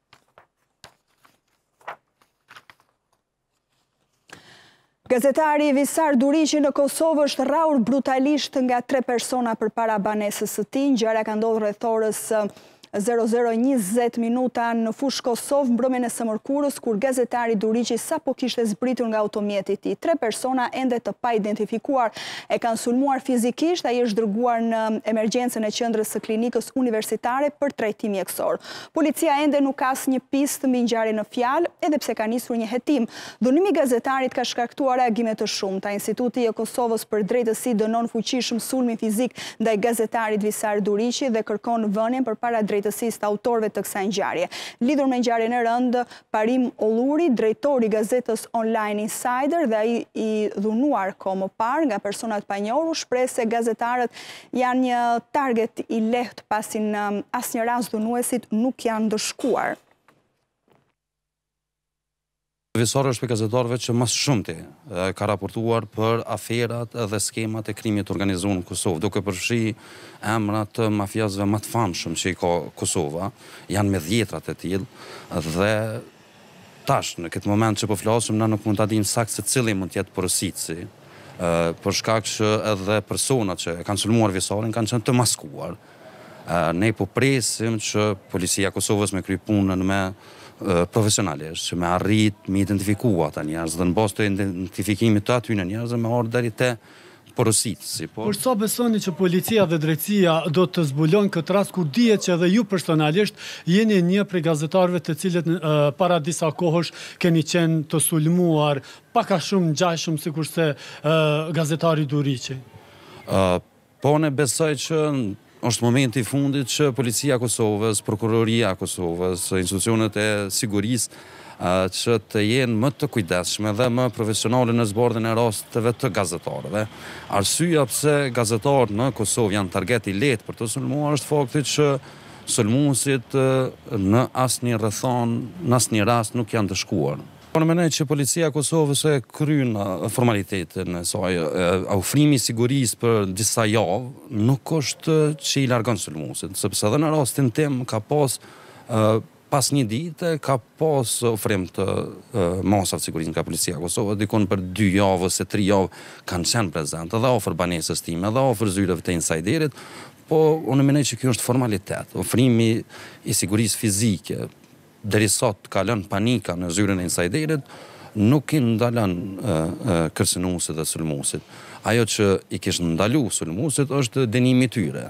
Gazetari Visar Duriqi në Kosovë është rrahur brutalisht nga 3 persona përpara banesës së tij. Ngjarja ka ndodhur rreth orës 00:20 në fushë Kosovë mbrëmjen e së mërkurës, kur gazetari Duriqi sapo kishte zbritur nga automjeti i tij. 3 persona ende të pa identifikuar e kanë sulmuar fizikisht. Ai është dërguar në emergjencën e qendrës së klinikës universitare për trajtim mjekësor. Policia ende nuk ka asnjë pistë mbi ngjarjen në fjalë, edhe pse ka nisur një hetim. Dënimi i gazetarit ka shkaktuar reagime të shumta. Instituti i Kosovës për drejtësi dënon fuqishëm sulmin fizik ndaj gazetarit Visar Duriqi dhe kërkon vënien përpara drejtësisë të autorëve të kësaj ngjarje. Lidhur me ngjarjen e rëndë, Parim Olluri, drejtori i gazetës online Insider dhe ai i dhunuar kohë më parë nga personat panjohur, shpreh se gazetarët janë një target i lehtë pasi në asnjë rast dhunuesit nuk janë ndëshkuar. Visar është për gazetarëve që mas shumti ka raportuar për aferat dhe skemat e krimit organizuar në Kosovë, duke përfshi emrat të mafjazëve më të famshëm që i ka Kosova, janë me dhjetrat e tillë dhe tash në këtë moment që po flasim na nuk mund ta dimë saktë se cili mund të jetë porositësi, për shkak që edhe personat që kanë sulmuar Visarin kanë qenë të maskuar. Ne po presim që policia e Kosovës me kry punën me profesionalisht, që me arrit me identifikua ata njerëz dhe në bazë të identifikimit të atyre njerëzve me ardhur deri te porositësi. Por sa besoni që policia dhe drejtësia do të zbulojnë këtë rast, kur dihet që edhe ju personalisht jeni një prej gazetarëve të cilët para disa kohësh keni qenë të sulmuar pak a shumë ngjashëm sikurse gazetari Duriqi? Po ne besoj që është momenti i fundit që policia e Kosovës, prokuroria e Kosovës, institucionet e sigurisë që të jenë më të kujdesshme dhe më profesionale në zbardhjen e rasteve të gazetarëve. Arsyeja pse gazetarët në Kosovë janë target i lehtë për të sulmuar është fakti që sulmuesit në asnjë rrethon, në asnjë rast nuk janë dëshkuar. Unë mendoj që policia e Kosovës e kryen formalitetin e saj. Ofrimi i sigurisë për disa javë nuk është që i largon sulmuesit, sepse edhe në rastin tim ka pas një dite ka pas ofrim të masave të sigurisë nga policia e Kosovës, dikon për 2 javë ose 3 javë kanë qenë prezente edhe afër banesës time, edhe afër zyreve të Insiderit, po unë mendoj që kjo është formalitet. Ofrimi i sigurisë fizike deri sot ka lënë panika në zyrën e Insiderit, nuk i ndalën kërcënuesit dhe sulmuesit. Ajo që i kishte ndalu sulmuesit është dënimi i tyre.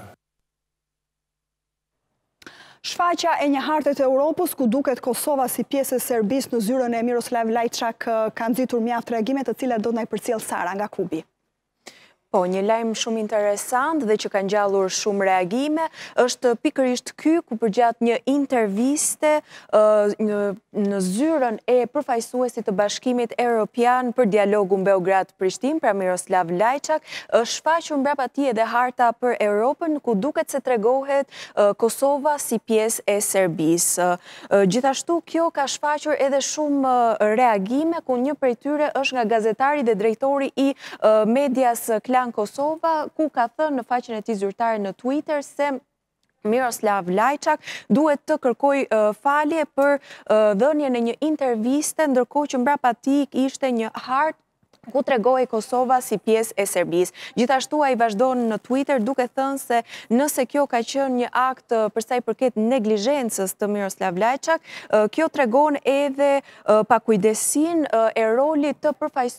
Shfaqja e një harte të Europës ku duket Kosova si pjesë e Serbisë në zyrën e Miroslav Lajçak ka nxitur mjaft reagime të cilat do të na i përcjell Sara nga Kubi. Po, një lajm shumë interesant dhe që ka ngjallur shumë reagime, është pikërisht ky ku përgjatë një interviste në zyrën e përfaqësuesit të Bashkimit Evropian për dialogun Beograd-Prishtinë, pra Miroslav Lajçak, është shfaqur mbrapa tij edhe harta për Europën, ku duket se tregohet Kosova si pjesë e Serbisë. Gjithashtu kjo ka shfaqur edhe shumë reagime, ku një prej tyre është nga gazetari dhe drejtori i medias Kosova, ku ka thënë në faqen e tij zyrtare në Twitter se Miroslav Lajçak duhet të kërkoj falje për dhënien e një interviste, ndërkohë që mbrapa tij ishte një hartë ku tregohej Kosova si pjesë e Serbisë. Gjithashtu ai vazhdon në Twitter duke thënë se nëse kjo ka qenë një akt për sa i përket neglizhencës të Miroslav Lajçak, kjo tregon edhe pakujdesinë e rolit të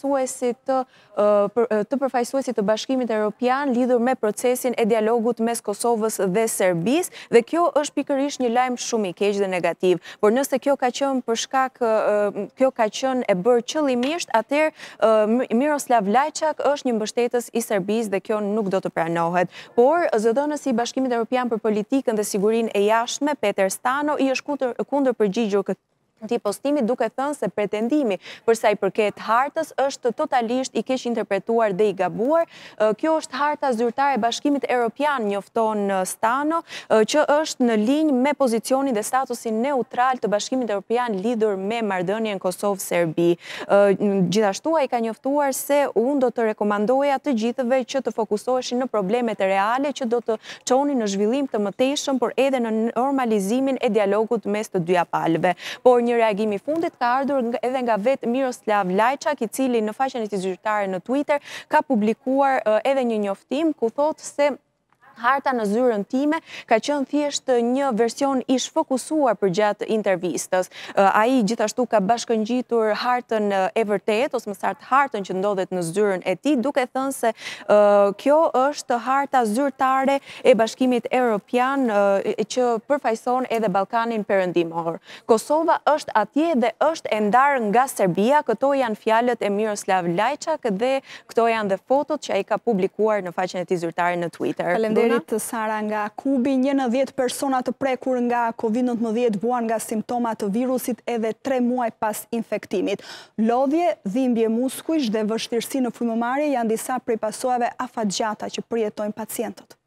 përfaqësuesit të Bashkimit Evropian lidhur me procesin e dialogut mes Kosovës dhe Serbisë, dhe kjo është pikërisht një lajm shumë i keq dhe negativ. Por nëse kjo ka qenë për shkak kjo ka qenë e bërë qëllimisht, atëherë Miroslav Lajçak është një mbështetës i Serbisë dhe kjo nuk do të pranohet. Por zëdhënësi i Bashkimit Evropian për politikën dhe sigurinë e jashtme, Peter Stano, i është kundër përgjigjur këtij postimi duke thënë se pretendimi për sa i përket hartës është totalisht i keq interpretuar dhe i gabuar. Kjo është harta zyrtare e Bashkimit Evropian, njofton Stano, që është në linjë me pozicionin dhe statusin neutral të Bashkimit Evropian lidhur me marrëdhënien Kosovë-Serbi. Gjithashtu ai ka njoftuar se unë do të rekomandoja të gjithëve që të fokusoheshin në problemet reale që do të çonin në zhvillim të mëtejshëm, por edhe në normalizimin e dialogut mes të dyja palëve. Por një reagim i fundit ka ardhur edhe nga vetë Miroslav Lajçak, i cili në faqen e tij zyrtare në Twitter ka publikuar edhe një njoftim ku thotë se Harta në zyrën time ka qenë thjesht një version i shfokusuar për gjatë intervistës. Ai gjithashtu ka bashkëngjitur hartën e vërtet, ose më saktë hartën që ndodhet në zyrën e tij, duke thënë se kjo është harta zyrtare e Bashkimit Evropian që përfaqëson edhe Ballkanin Perëndimor. Kosova është atje dhe është e ndarë nga Serbia. Këto janë fjalët e Miroslav Lajçak dhe këto janë dhe fotot që ai ka publikuar në faqen e tij zyrtare në Twitter. Faleminderit Sara nga Kubi. 1 në 10 persona të prekur nga COVID-19 vuan nga simptomat të virusit edhe 3 muaj pas infektimit. Lodhje, dhimbje muskujsh dhe vështirësi në frymëmarrje janë disa prej pasojave afatgjata që përjetojnë pacientët.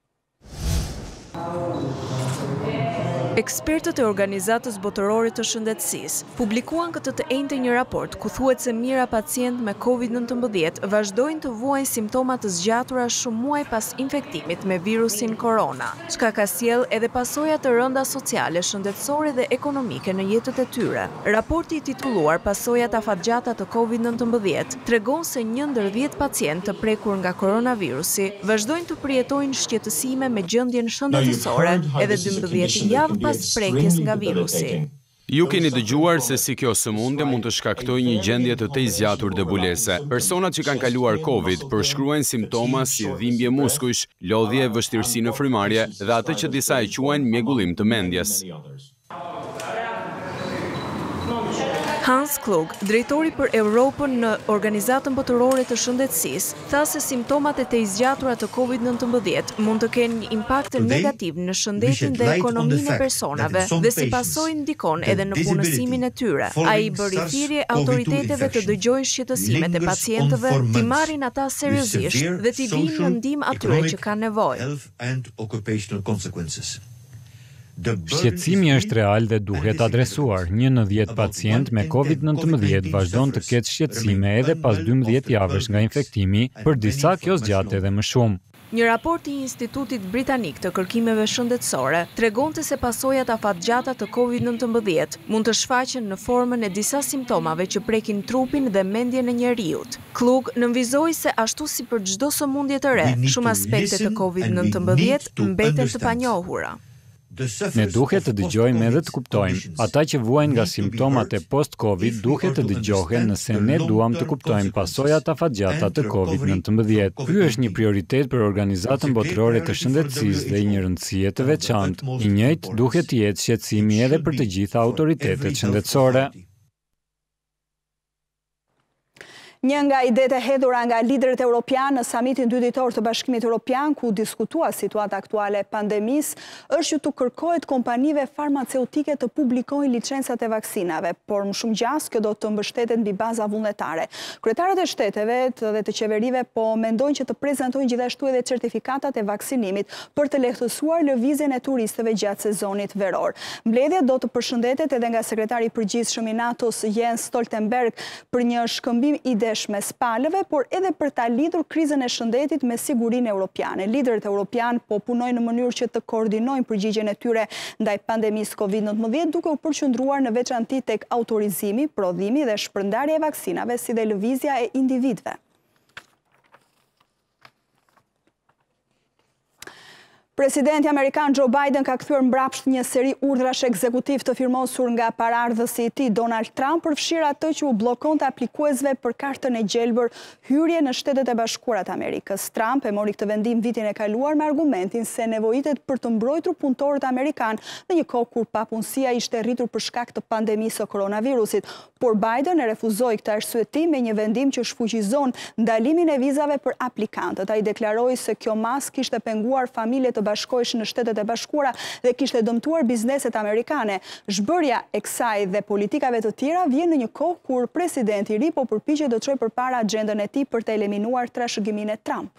Ekspertët e Organizatës Botërore të Shëndetësisë publikuan këtë të enjte një raport ku thuhet se mijëra pacient me COVID-19 vazhdojnë të vuajnë simptoma të zgjatura shumë muaj pas infektimit me virusin korona, çka ka sjellë edhe pasoja të rënda sociale, shëndetësore dhe ekonomike në jetët e tyre. Raporti i titulluar Pasojat afatgjata të COVID-19 tregon se 1 ndër 10 pacient të prekur nga koronavirusi vazhdojnë të përjetojnë shqetësime me gjendjen shëndetësore edhe 12 javë pas prekjes nga virusi. Ju keni dëgjuar se si kjo sëmundje mund të shkaktojë një gjendje të tejzgjatur dhe bulese. Personat që kanë kaluar COVID përshkruajnë simptoma si dhimbje muskujsh, lodhje, vështirësi në frymarrje dhe atë që disa e quajnë mjegullim të mendjes. Hans Klug, drejtori për Europën në Organizatën Botërore të Shëndetësisë, tha se simptomat e tejzgjatura të COVID-19 mund të kenë një impakt negativ në shëndetin dhe ekonominë e personave dhe si pasojë ndikon edhe në punësimin e tyre. Ai bëri thirrje autoriteteve të dëgjojnë shqetësimet e pacientëve, t'i marrin ata seriozisht dhe t'i vinë në ndihmë atyre që kanë nevojë. Shqetësimi është real dhe duhet adresuar. 1 në 10 pacient me COVID-19 vazhdon të ketë shqetësime edhe pas 12 javësh nga infektimi, për disa kjo zgjat edhe më shumë. Një raport i Institutit Britanik të Kërkimeve Shëndetësore tregonte se pasojat afatgjata të COVID-19 mund të shfaqen në formën e disa simptomave që prekin trupin dhe mendjen e njeriut. Klug nënvizoi se ashtu si për çdo sëmundje të re, shumë aspekte të COVID-19 mbeten të panjohura. Ne duhet të dëgjojmë edhe të kuptojmë. Ata që vuajnë nga simptomat e post-Covid duhet të dëgjohen nëse ne duam të kuptojmë pasojat afatgjata të COVID-19. Ky është një prioritet për Organizatën Botërore të Shëndetësisë dhe një rëndësie të veçantë. I njëjtë duhet të jetë shqetësimi edhe për të gjitha autoritetet shëndetësore. Një nga idetë e hedhura nga liderët evropian në samitin 2 ditor të Bashkimit Evropian, ku diskutua situata aktuale e pandemisë, është që të kërkohet kompanive farmaceutike të publikojnë licencat e vaksinave, por më shumë gjas kjo do të mbështetet mbi baza vullnetare. Kryetarët e shteteve dhe të qeverive po mendojnë që të prezantojnë gjithashtu edhe certifikatat e vaksinimit për të lehtësuar lëvizjen e turistëve gjatë sezonit veror. Mbledhja do të përshëndetet edhe nga sekretari i përgjithshëm i NATO-s Jens Stoltenberg për një shkëmbim me spalëve, por edhe për ta lidhur krizën e shëndetit me sigurinë europiane. Liderët europian po punojnë në mënyrë që të koordinojnë përgjigjen e tyre ndaj pandemisë COVID-19, duke u përqendruar në veçanti tek autorizimi, prodhimi dhe shpërndarja e vaksinave, si dhe lëvizja e individëve. Presidenti Amerikan Joe Biden ka kthyer mbrapsht një seri urdhrash ekzekutiv të firmosur nga paraardhësi i tij Donald Trump, përfshir atë që u bllokonte aplikuesve për kartën e gjelbër hyrje në Shtetet e Bashkuara të Amerikës. Trump e mori këtë vendim vitin e kaluar me argumentin se nevojitet për të mbrojtur punëtorët amerikan në një kohë kur papunësia ishte rritur për shkak të pandemisë së koronavirusit. Por Biden e refuzoi këtë arsye me një vendim që shfuqizon ndalimin e vizave për aplikantët. Ai deklaroi se kjo mas kishte penguar familjet të bashkohesh në Shtetet e Bashkuara dhe kishte dëmtuar bizneset amerikane. Zhbërja e kësaj dhe politikave të tjera vjen në një kohë kur presidenti i ri po përpiqet të çojë përpara agjendën e tij për të eliminuar trashëgiminë e Trump.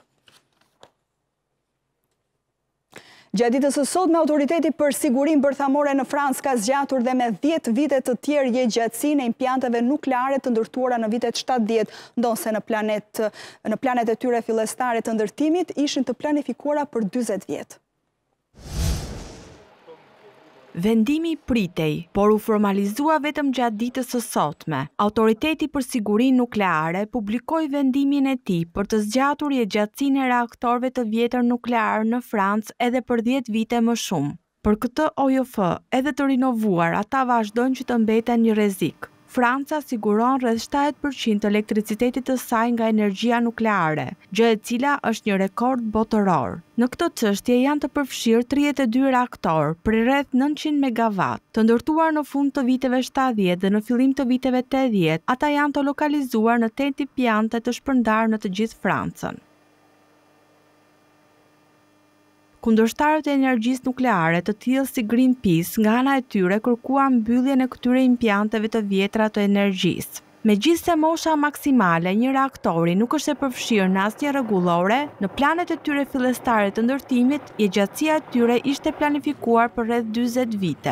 Gjatë ditës së sotme, autoriteti për sigurinë bërthamore në Francë ka zgjatur dhe me 10 vite të tjerë jetëgjatësinë e impianteve nukleare të ndërtuara në vitet 70, ndonse në planet e tyre fillestare të ndërtimit ishin të planifikuara për 40 vjet. Vendimi pritej, por u formalizua vetëm gjatë ditës së sotme. Autoriteti për Sigurinë Nukleare publikoi vendimin e tij për të zgjatur jetëgjatësinë e reaktorëve të vjetër nuklear në Francë edhe për 10 vite më shumë. Për këtë OJF, edhe të rinovuar, ata vazhdojnë që të mbeten një rrezik. Franca siguron rreth 70% të elektricitetit të saj nga energjia nukleare, gjë e cila është një rekord botëror. Në këtë çështje janë të përfshirë 32 reaktorë për rreth 900 megawatt, të ndërtuar në fund të viteve 70 dhe në fillim të viteve 80. Ata janë të lokalizuar në 8 pjante të shpërndarë në të gjithë Francën. Kundërshtarët e energjisë nukleare të tillë si Greenpeace nga ana e tyre kërkuan mbylljen e këtyre impianteve të vjetra të energjisë. Megjithse mosha maksimale e një reaktori nuk është e përfshirë në asnjë rregullore, në planet e tyre fillestare të ndërtimit, jetëgjatësia e tyre ishte planifikuar për rreth 40 vite.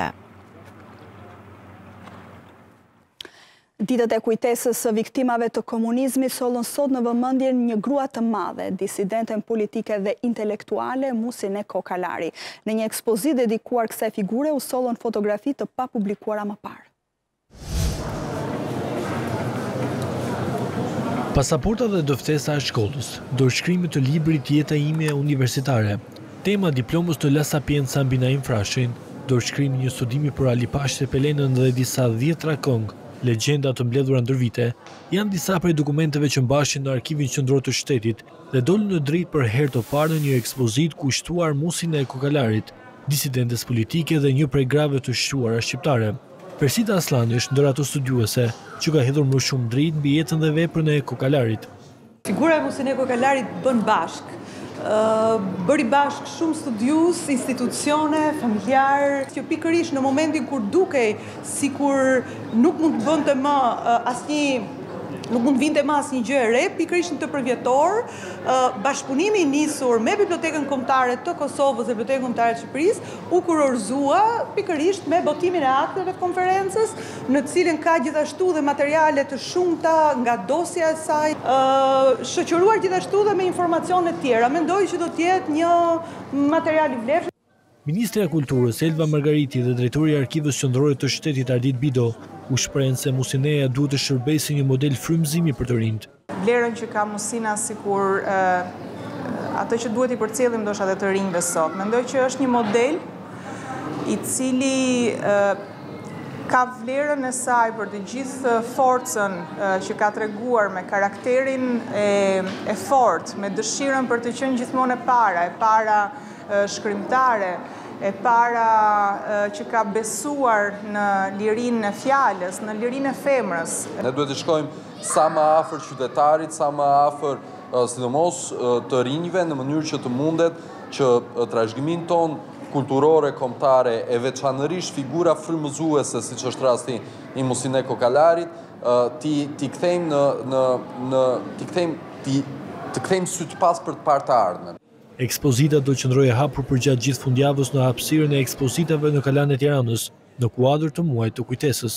Ditët e kujtesës së viktimave të komunizmit sollën sot në vëmendjen një grua të madhe, disidenten politike dhe intelektuale Musine Kokalari. Në një ekspozitë dedikuar kësaj figure u sollën fotografi të papublikuara më parë. Pasaporta dhe dëftesa e shkollës, dorëshkrimi të librit Jeta ime universitare, tema diplomës të La Sapienza mbi Naim Frashin, dorëshkrimi një studimi për Ali Pashtë Pelenën dhe disa 10 këngë, legjenda të mbledhura ndër vite, janë disa prej dokumenteve që mbashin në Arkivin Qendror të Shtetit dhe dolën në dritë për herë të parë në një ekspozitë kushtuar Musine Kokalarit, disidentes politike dhe një prej grave të shquara shqiptare. Persita Aslani është ndër ato studiuese që ka hedhur më shumë dritë mbi jetën dhe veprën e Kokalarit. Figura e Musine Kokalarit bën bashk. Bëri bashk shumë studius, institucione, familjar, që pikërisht në momentin kur dukej sikur nuk mund të bënte më nuk mund vinte më asnjë gjë e re, pikërisht në të përvjetor, bashkëpunimi i nisur me Bibliotekën Kombëtare të Kosovës dhe Bibliotekën Kombëtare të Shqipërisë u kurorëzua pikërisht me botimin e akteve të konferencës, në të cilën ka gjithashtu dhe materiale të shumta nga dosja e saj, shoqëruar gjithashtu dhe me informacione të tjera. Mendoj që do të jetë një material i vlefshëm. Ministri e Kulturës Elva Margariti dhe drejtori i Arkivës Qendrore të Shtetit Ardit Bido u shprehën se Musineja duhet të shërbejë një model frymëzimi për të rinjt. Vlerën që ka Musina sikur atë që duhet i përcjellim ndoshta edhe të rinjve sot. Mendoj që është një model i cili ka vlerën e saj për të gjithë forcën që ka treguar me karakterin e fortë, me dëshirën për të qenë gjithmonë e para shkrimtare, e para që ka besuar në lirinë e fjalës, në lirinë e femrës. Ne duhet të shkojmë sa më afër qytetarit, sa më afër sidomos të rinjve në mënyrë që të mundet që trashëgimin ton kulturore, kombëtare e veçanërisht figura frymëzuese siç është rasti i Musine Kokalarit, ti kthejmë të kthejmë sy të pas për të parë të ardhmen. Ekspozita do qëndrojë hapur për gjatë gjithë fundjavës në hapësirën e ekspozitave në Kalan e Tiranës, në kuadër të muajit të kujtesës.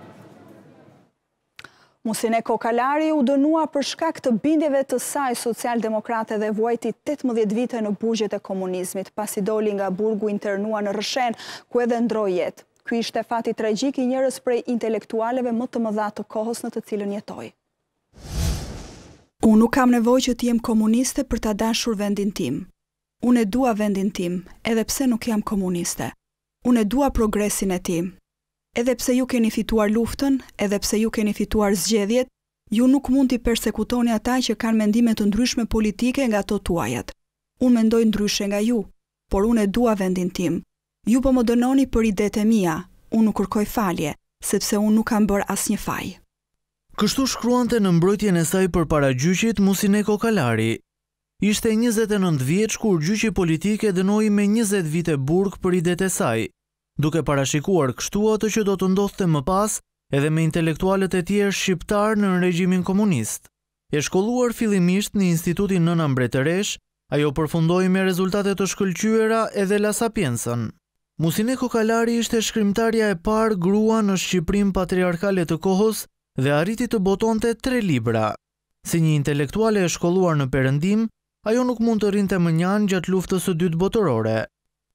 Musine Kokalari u dënua për shkak të bindjeve të saj socialdemokrate dhe vuajti 18 vite në burgjet e komunizmit, pasi doli nga burgu internua në Rrshen, ku edhe ndroi jetë. Ky ishte fati tragjik i njërës prej intelektualeve më të mëdha të kohës në të cilën jetoi. Unë nuk kam nevojë që t'jem komuniste për ta dashur vendin tim. Unë e dua vendin tim, edhe pse nuk jam komuniste. Unë e dua progresin e tim. Edhe pse ju keni fituar luftën, edhe pse ju keni fituar zgjedhjet, ju nuk mund t'i persekutoni ata që kanë mendime të ndryshme politike nga ato tuajat. Unë mendoj ndryshe nga ju, por unë e dua vendin tim. Ju po më dënoni për idetë e mia, unë nuk kërkoj falje, sepse unë nuk kam bërë asnjë faj. Kështu shkruante në mbrojtjen e saj përpara gjyqit Musine Kokalari. Ishte 29 vjeç kur gjyqi politik e dënoi me 20 vite burg për idetë e saj, duke parashikuar kështu atë që do të ndodhte më pas edhe me intelektualët e tjerë shqiptar në regjimin komunist. E shkolluar fillimisht në Institutin Nëna Mbretëresh, ajo përfundoi me rezultate të shkëlqyera edhe La Sapiensën. Musine Kokalari ishte shkrimtarja e parë grua në Shqipërinë patriarkale të kohës dhe arriti të botonte 3 libra. Si një intelektuale e shkolluar në Perëndim, ajo nuk mund të rinte më njanë gjatë luftës së dytë botërore.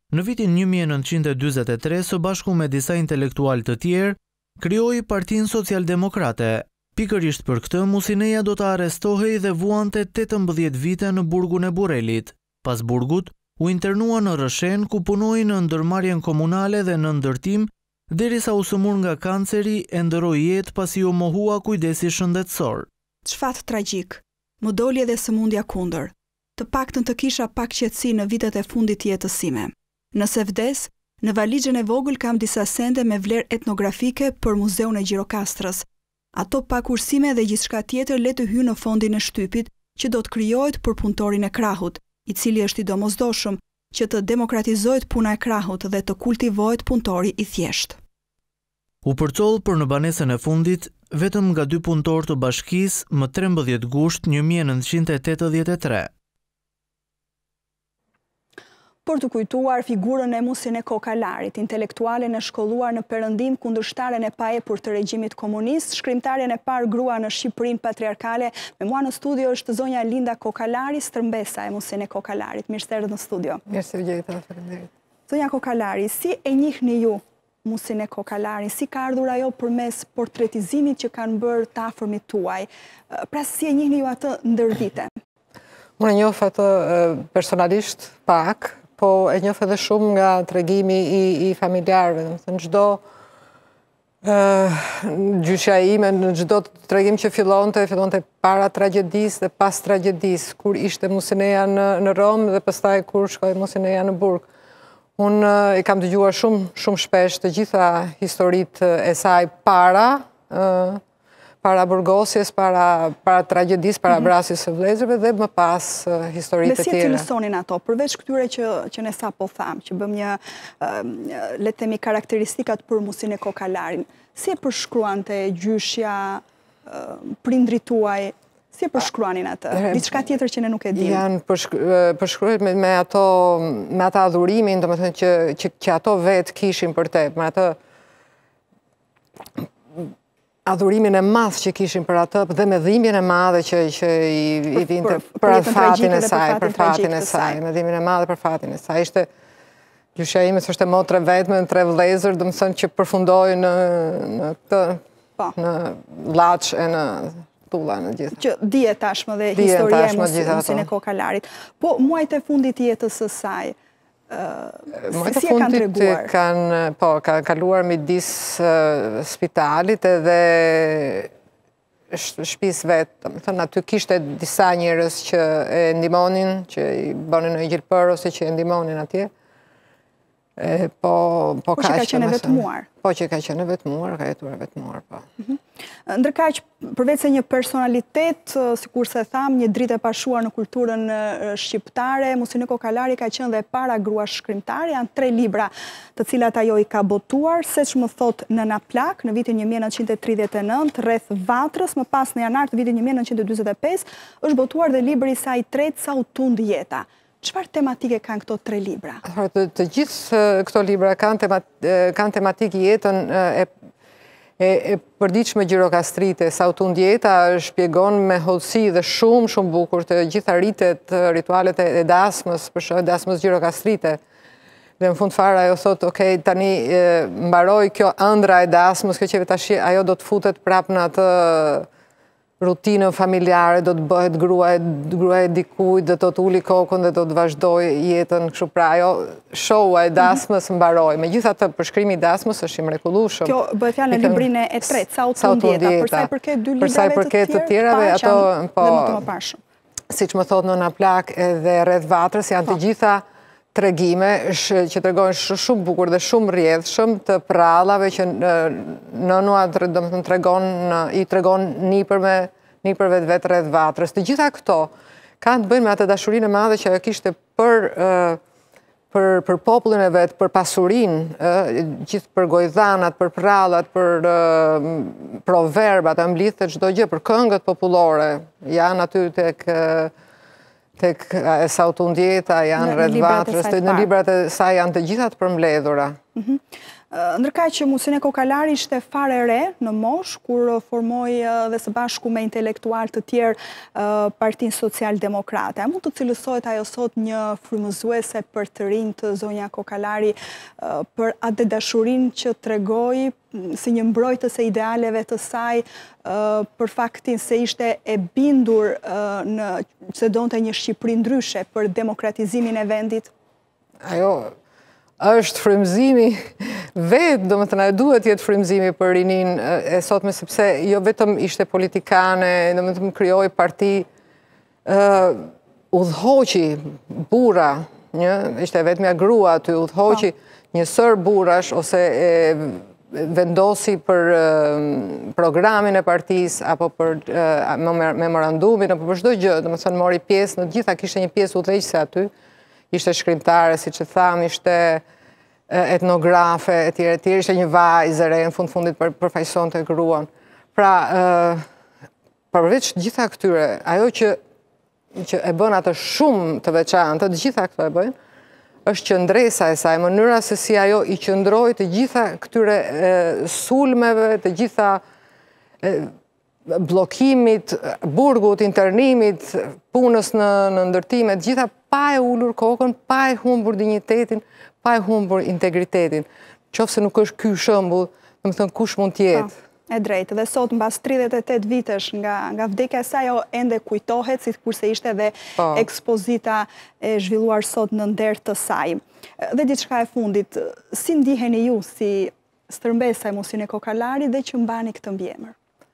Në vitin 1943, së bashku me disa intelektual të tjerë, krijoi Partinë Socialdemokrate. Pikërisht për këtë, Musineja do të arrestohej dhe vuante 18 vite në burgun e Burrelit. Pas burgut, u internua në Rëshen, ku punoi në ndërmarrjen komunale dhe në ndërtim, derisa u sëmur nga kanceri e ndëroi jetë pasi u mohua kujdesi shëndetësor. Çfarë tragjik. Më doli edhe sëmundja kundër. Të paktën të kisha pak qetësi në vitet e fundit të jetës sime. Nëse vdes, në valixhen e vogël kam disa sende me vlerë etnografike për Muzeun e Gjirokastrës. Ato pak ursime dhe gjithçka tjetër le të hyjë në fondin e shtypit që do të krijohet për punëtorin e krahut, i cili është i domosdoshëm që të demokratizohet puna e krahut dhe të kultivohet punëtori i thjeshtë. U përcoll për në banesën e fundit vetëm nga 2 punëtorë të bashkisë më 13 gusht 1983. Për të kujtuar figurën e Musine Kokalarit, intelektualen e shkolluar në perëndim kundërshtaren e paepur të regjimit komunist, shkrimtarjen e parë grua në Shqipërinë patriarkale, me mua në studio është zonja Linda Kokalari, stërmbesa e Musine Kokalarit. Mirë se erdhët në studio. Mirë se u gjeta, faleminderit. Zonja Kokalari, si e njihni ju Musine Kokalari, si ka ardhur ajo përmes portretizimit që kanë bërë të afërmit tuaj? Pra si e njihni ju atë ndër vite? Unë e njoh atë personalisht pak, po e njoh edhe shumë nga tregimi i familjarëve. Në çdo gjyqja ime, në çdo tregim që fillonte para tragjedisë dhe pas tragjedisë, kur ishte Musineja në Rom dhe pastaj kur shkoi Musineja në Burg. Unë i kam dëgjuar shumë shpesh të gjitha historitë e saj para burgosjes, para tragjedisë, para vrasjes së vëllezërve dhe më pas historitë të tjera. Me si e cilësonin ato, përveç këtyre që ne sapo tham, që bëm një, le të themi, karakteristikat për Musine Kokalarin, si e përshkruante gjyshja, prindrit tuaj, si e përshkruanin atë? Diçka tjetër që ne nuk e dim. Janë përshkruar me ata adhurimin, domethënë që ato vetë kishin për te, me atë adhurimin e madh që kishin për atë dhe me dhimbjen e madhe që i vinte për fatin e saj, me dhimbjen e madhe për fatin e saj. Ishte gjyshja ime s'është e motre vetme, në 3 vëllezër, domethënë që përfundoi në këtë, në Llaç e në Tulla, në gjithë. Që dihet tashmë dhe historia e Musine Kokalarit. Po muajt e fundit të jetës së saj, si e kanë treguar? Kanë kaluar midis spitalit edhe shtëpisë vetë. Aty kishte disa njerëz që e ndihmonin, që i bënin në gjilpër ose që e ndihmonin atje. Po që ka qenë vetmuar. Po që ka qenë vetmuar, ka jetuar vetmuar, po. Ndërkaq, përveç se një personalitet, sikur se tham, një dritë e pashuar në kulturën shqiptare, Musine Kokalari ka qenë dhe para grua shkrimtare, janë 3 libra të cilat ajo i ka botuar, seç më thot Nëna Plak, në vitin 1939, rreth Vatrës, më pas në janar të vitin 1945, është botuar dhe libri i saj i tretë Sa u tund jeta. Çfarë tematike kanë këto 3 libra? Të gjithë këto libra kanë tematikë jetën e përditshme gjirokastrite. Sa u tund jeta shpjegon me hollësi dhe shumë bukur të gjitha ritualet e dasmës, për dasmës gjirokastrite. Dhe në fund fare ajo thotë, ok, tani mbaroj kjo ëndra e dasmës, kjo që tash ajo do të futet prap në atë rutinën familjare, do të bëhet grua e dikujt, do të uli kokën dhe do të vazhdoj jetën kështu, pra ajo showa e dasmës mbaroi. Megjithatë përshkrimi i dasmës është i mrekullueshëm. Kjo bëhet fjalë në librin e tretë, Sa u tund jeta, për sa i përket 2 librave të tjerave, ato po më të mëparshëm. Siç më thot Nëna Plak edhe rreth Vatrës janë të gjitha tregime që tregojnë shumë bukur dhe shumë rrjedhshëm të prallave që nënua i tregon nipërve vetë rreth Vatrës. Të gjitha këto kanë të bëjnë me atë dashurinë e madhe që ajo kishte për popullin e vetë, për pasurinë, gjithë për gojdhanat, për prallat, për proverbat, mblidhet çdo gjë, për këngët popullore, janë aty tek Sa u tund jeta, janë rreth Vatrës, në librat e saj janë të gjitha të përmbledhura. Ndërkaq që Musine Kokalari ishte fare re në mosh, kur formoi dhe së bashku me intelektual të tjerë Partinë Social-Demokrate. A mund të cilësohet ajo sot një frymëzuese për të rinj të zonja Kokalari për atë dashurin që tregoi si një mbrojtës e idealeve të saj për faktin se ishte e bindur se donte një Shqipëri ndryshe për demokratizimin e vendit? Ajo është frymëzimi vetë, do më të na duhet jetë frymëzimi për rinin e sotme, sepse jo vetëm ishte politikane, do më të më kryoj parti, udhëhoqi bura, ishte vetëmja grua aty, udhëhoqi një sër burash, ose vendosi për programin e partis, apo për memorandumin, apo për çdo gjë, do më thënë mori pjesë në gjitha, kishte një pjesë udhëheqëse aty, ishte shkrimtare, si që tham, ishte etnografe, etjere, ishte një vajzë re, në fundit përfaqëson të gruan. Pra, përveç gjitha këtyre, ajo që e bën atë shumë të veçantë, të gjitha këto e bëjnë, është qëndresa e saj, mënyra se si ajo i qëndroi të gjitha këtyre sulmeve, të gjitha blokimit, burgut, internimit, punës në ndërtimet, gjitha pa e ullur kokën, pa e humbur dignitetin, pa e humbur integritetin. Qofse nuk është ky shembull, do të thënë kush mund të jetë. E drejtë, dhe sot mbas 38 vitesh nga vdekja e saj, ajo ende kujtohet, sikurse ishte edhe ekspozita e zhvilluar sot në nder të saj. Dhe diçka e fundit, si ndiheni ju si stërmbesa e Musine Kokalari dhe që mbani këtë mbiemër?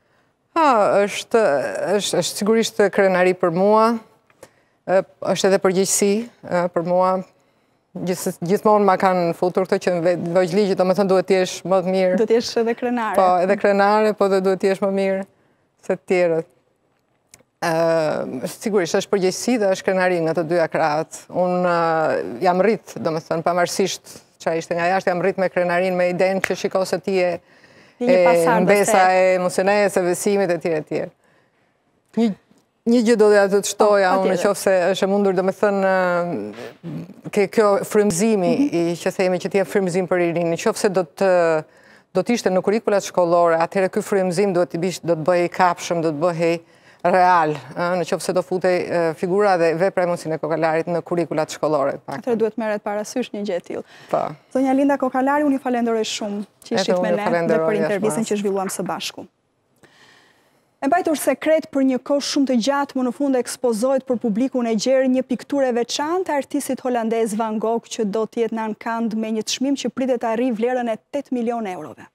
Është sigurisht krenari për mua, është edhe përgjegjësi për mua. Gjithmonë ma kanë futur këto që në vojgjligjit, do me thënë duhet t'jesh më të mirë. Duhet t'jesh edhe krenare. Po, edhe krenare, po dhe duhet t'jesh më mirë se t'tjerët. Sigurisht, është përgjegjësi dhe është krenari nga të dyja krahët. Unë jam rrit, do me thënë, pavarësisht që ishte nga jashtë, jam rrit me krenarin, me idenë që shiko se ti e mbesa e Musinejes, e Vesimit e tjere tjere. Një gjë do dhe atë të shtoja, unë në qofë se është mundur, do me thënë, kjo frymëzimi, që themi që t'jem frymëzim për rinin, në qofë se do të ishte në kurikulat shkollore, atëherë kjo frymëzim do të bëhej kapshëm, do të bëhej real, në qofë se do futej figura dhe vepra e Musine Kokalarit në kurikulat shkollore. Atëherë duhet merret parasysh një gjë e tillë. Po. Zonja Linda Kokalari, unë ju falenderoj shumë që ishit me ne dhe për intervistën që zhvilluam së bashku. E mbajtur sekret për një kohë shumë të gjatë, më në fund ekspozohet për publikun e gjerë një pikturë e veçantë e artistit holandez Van Gogh, që do të jetë në ankand me një çmim që pritet të arrijë vlerën e 8 milion eurove.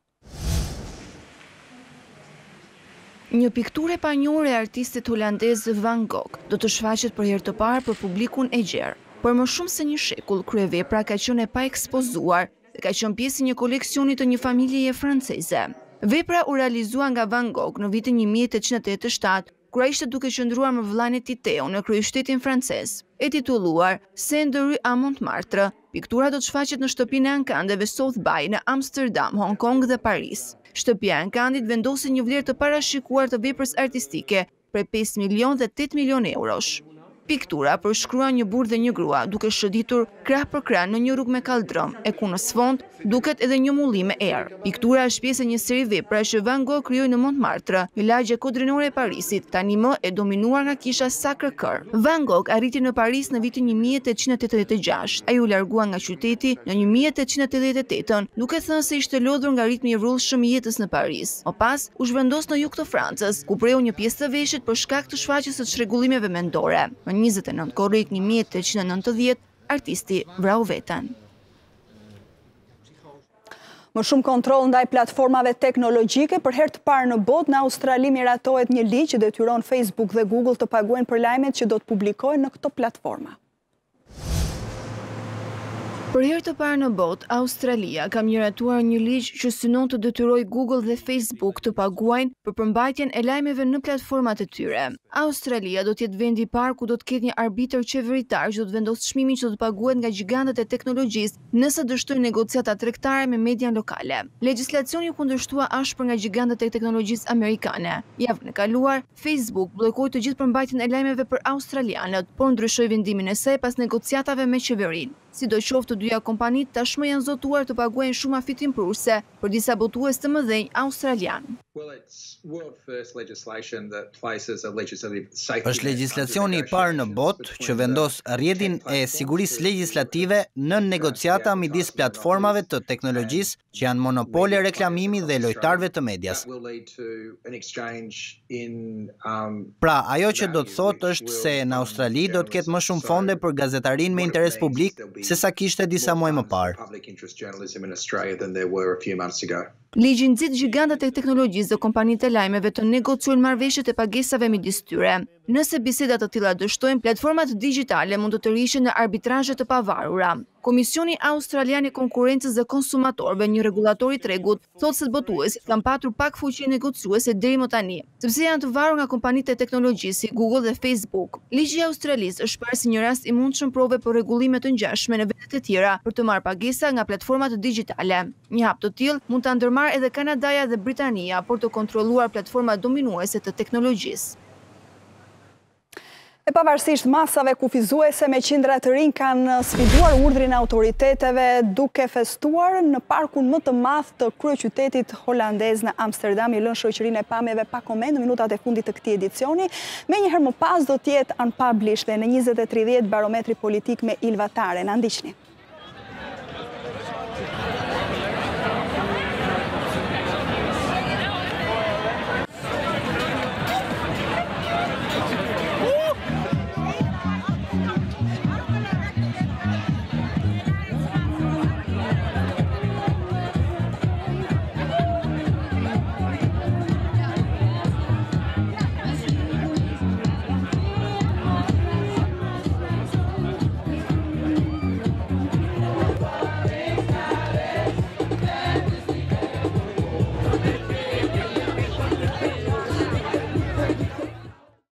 Një pikturë e panjohur e artistit holandez Van Gogh do të shfaqet për herë të parë për publikun e gjerë. Për më shumë se një shekull, kryevepra ka qenë e pa ekspozuar dhe ka qenë pjesë një koleksioni të një familjeje franceze. Vepra u realizua nga Van Gogh në vitin 1887, kura ishte duke qëndruar me vllain e tij Theo në kryeqytetin francez. E titulluar Scène de rue à Montmartre, piktura do të shfaqet në shtëpinë e ankandeve Sotheby në Amsterdam, Hong Kong dhe Paris. Shtëpia e ankandit vendosi një vlerë të parashikuar të veprës artistike prej 5 milion dhe 8 milion eurosh. Piktura përshkruan një burrë dhe një grua, duke shëditur krah për krah në një rrugë me kaldrëm, e ku në sfond duket edhe një mullim me erë. Piktura është pjesë e një seri vepra që Van Gogh krijoi në Montmartre, një lagje kodrinore e Parisit, tani më e dominuar nga kisha Sacré-Cœur. Van Gogh arriti në Paris në vitin 1886. Ai u largua nga qyteti në 1888, duke thënë se ishte lodhur nga ritmi i rrullshëm i jetës në Paris. Më pas u zhvendos në jug të Francës, ku preu një pjesë të veshit për shkak të shfaqjes së çrregullimeve mendore. 29 korrik 1890, artisti vrau veten. Më shumë kontroll ndaj platformave teknologjike, për herë të parë në botë në Australi miratohet një ligj që detyron Facebook dhe Google të paguajnë për lajmet që do të publikohen në këto platforma. Për herë të parë në botë, Australia ka miratuar një ligj që synon të detyrojë Google dhe Facebook të paguajnë për përmbajtjen e lajmeve në platformat e tyre. Australia do të jetë vendi i parë ku do të ketë një arbitër qeveritar që do të vendosë çmimin që do të paguhet nga gjigantët e teknologjisë nëse dështojnë negociata tregtare me median lokale. Legjislacioni u kundërshtua ashpër nga gjigantët e teknologjisë amerikane. Javën e kaluar, Facebook bllokoi të gjithë përmbajtjen e lajmeve për australianët, por ndryshoi vendimin e saj pas negociatave me qeverinë. Sidoqoftë të dyja kompanitë tashmë janë zotuar të paguajnë shuma fitimprurse për disa botues të mëdhenj australian. Është legjislacioni i parë në botë që vendos rrjetin e sigurisë legjislative në negociata midis platformave të teknologjisë që janë monopole reklamimi dhe lojtarëve të medias. Pra, ajo që do të thotë është se në Australi do të ketë më shumë fonde për gazetarinë me interes publik se sa kishte disa muaj më parë. Ligji nxit gigantat e teknologjisë dhe kompanitë e lajmeve të negociojnë marrëveshjet e pagesave midis tyre. Nëse bisedat të tilla dështojnë, platformat digjitale mund të rrishen në arbitrazhe të pavarura. Komisioni Australian i Konkurrencës dhe Konsumatorëve, një rregullator i tregut, thotë se botuesit kanë patur pak fuqi negociuese deri më tani, sepse janë të varur nga kompanitë e teknologjisë si Google dhe Facebook. Ligji i Australisë është parë si një rast i mundshëm prove për rregullime të ngjashme në vende të tjera për të marrë pagesa nga platformat digjitale. Një hap të tillë mund ta ndërmarrë edhe Kanadaja dhe Britania për të kontrolluar platformat dominuese të teknologjisë. E pavarësisht masave kufizuese me qindra të rinj kanë sfiduar urdhrin e autoriteteve duke festuar në parkun më të madh të kryeqytetit holandez në Amsterdam, i lënë shoqërinë e pamjeve pa koment në minutat e fundit të këtij edicioni. Menjëherë më pas do të jetë unpublished dhe në 20:30 barometri politik me Ilvatare. Na ndiqni.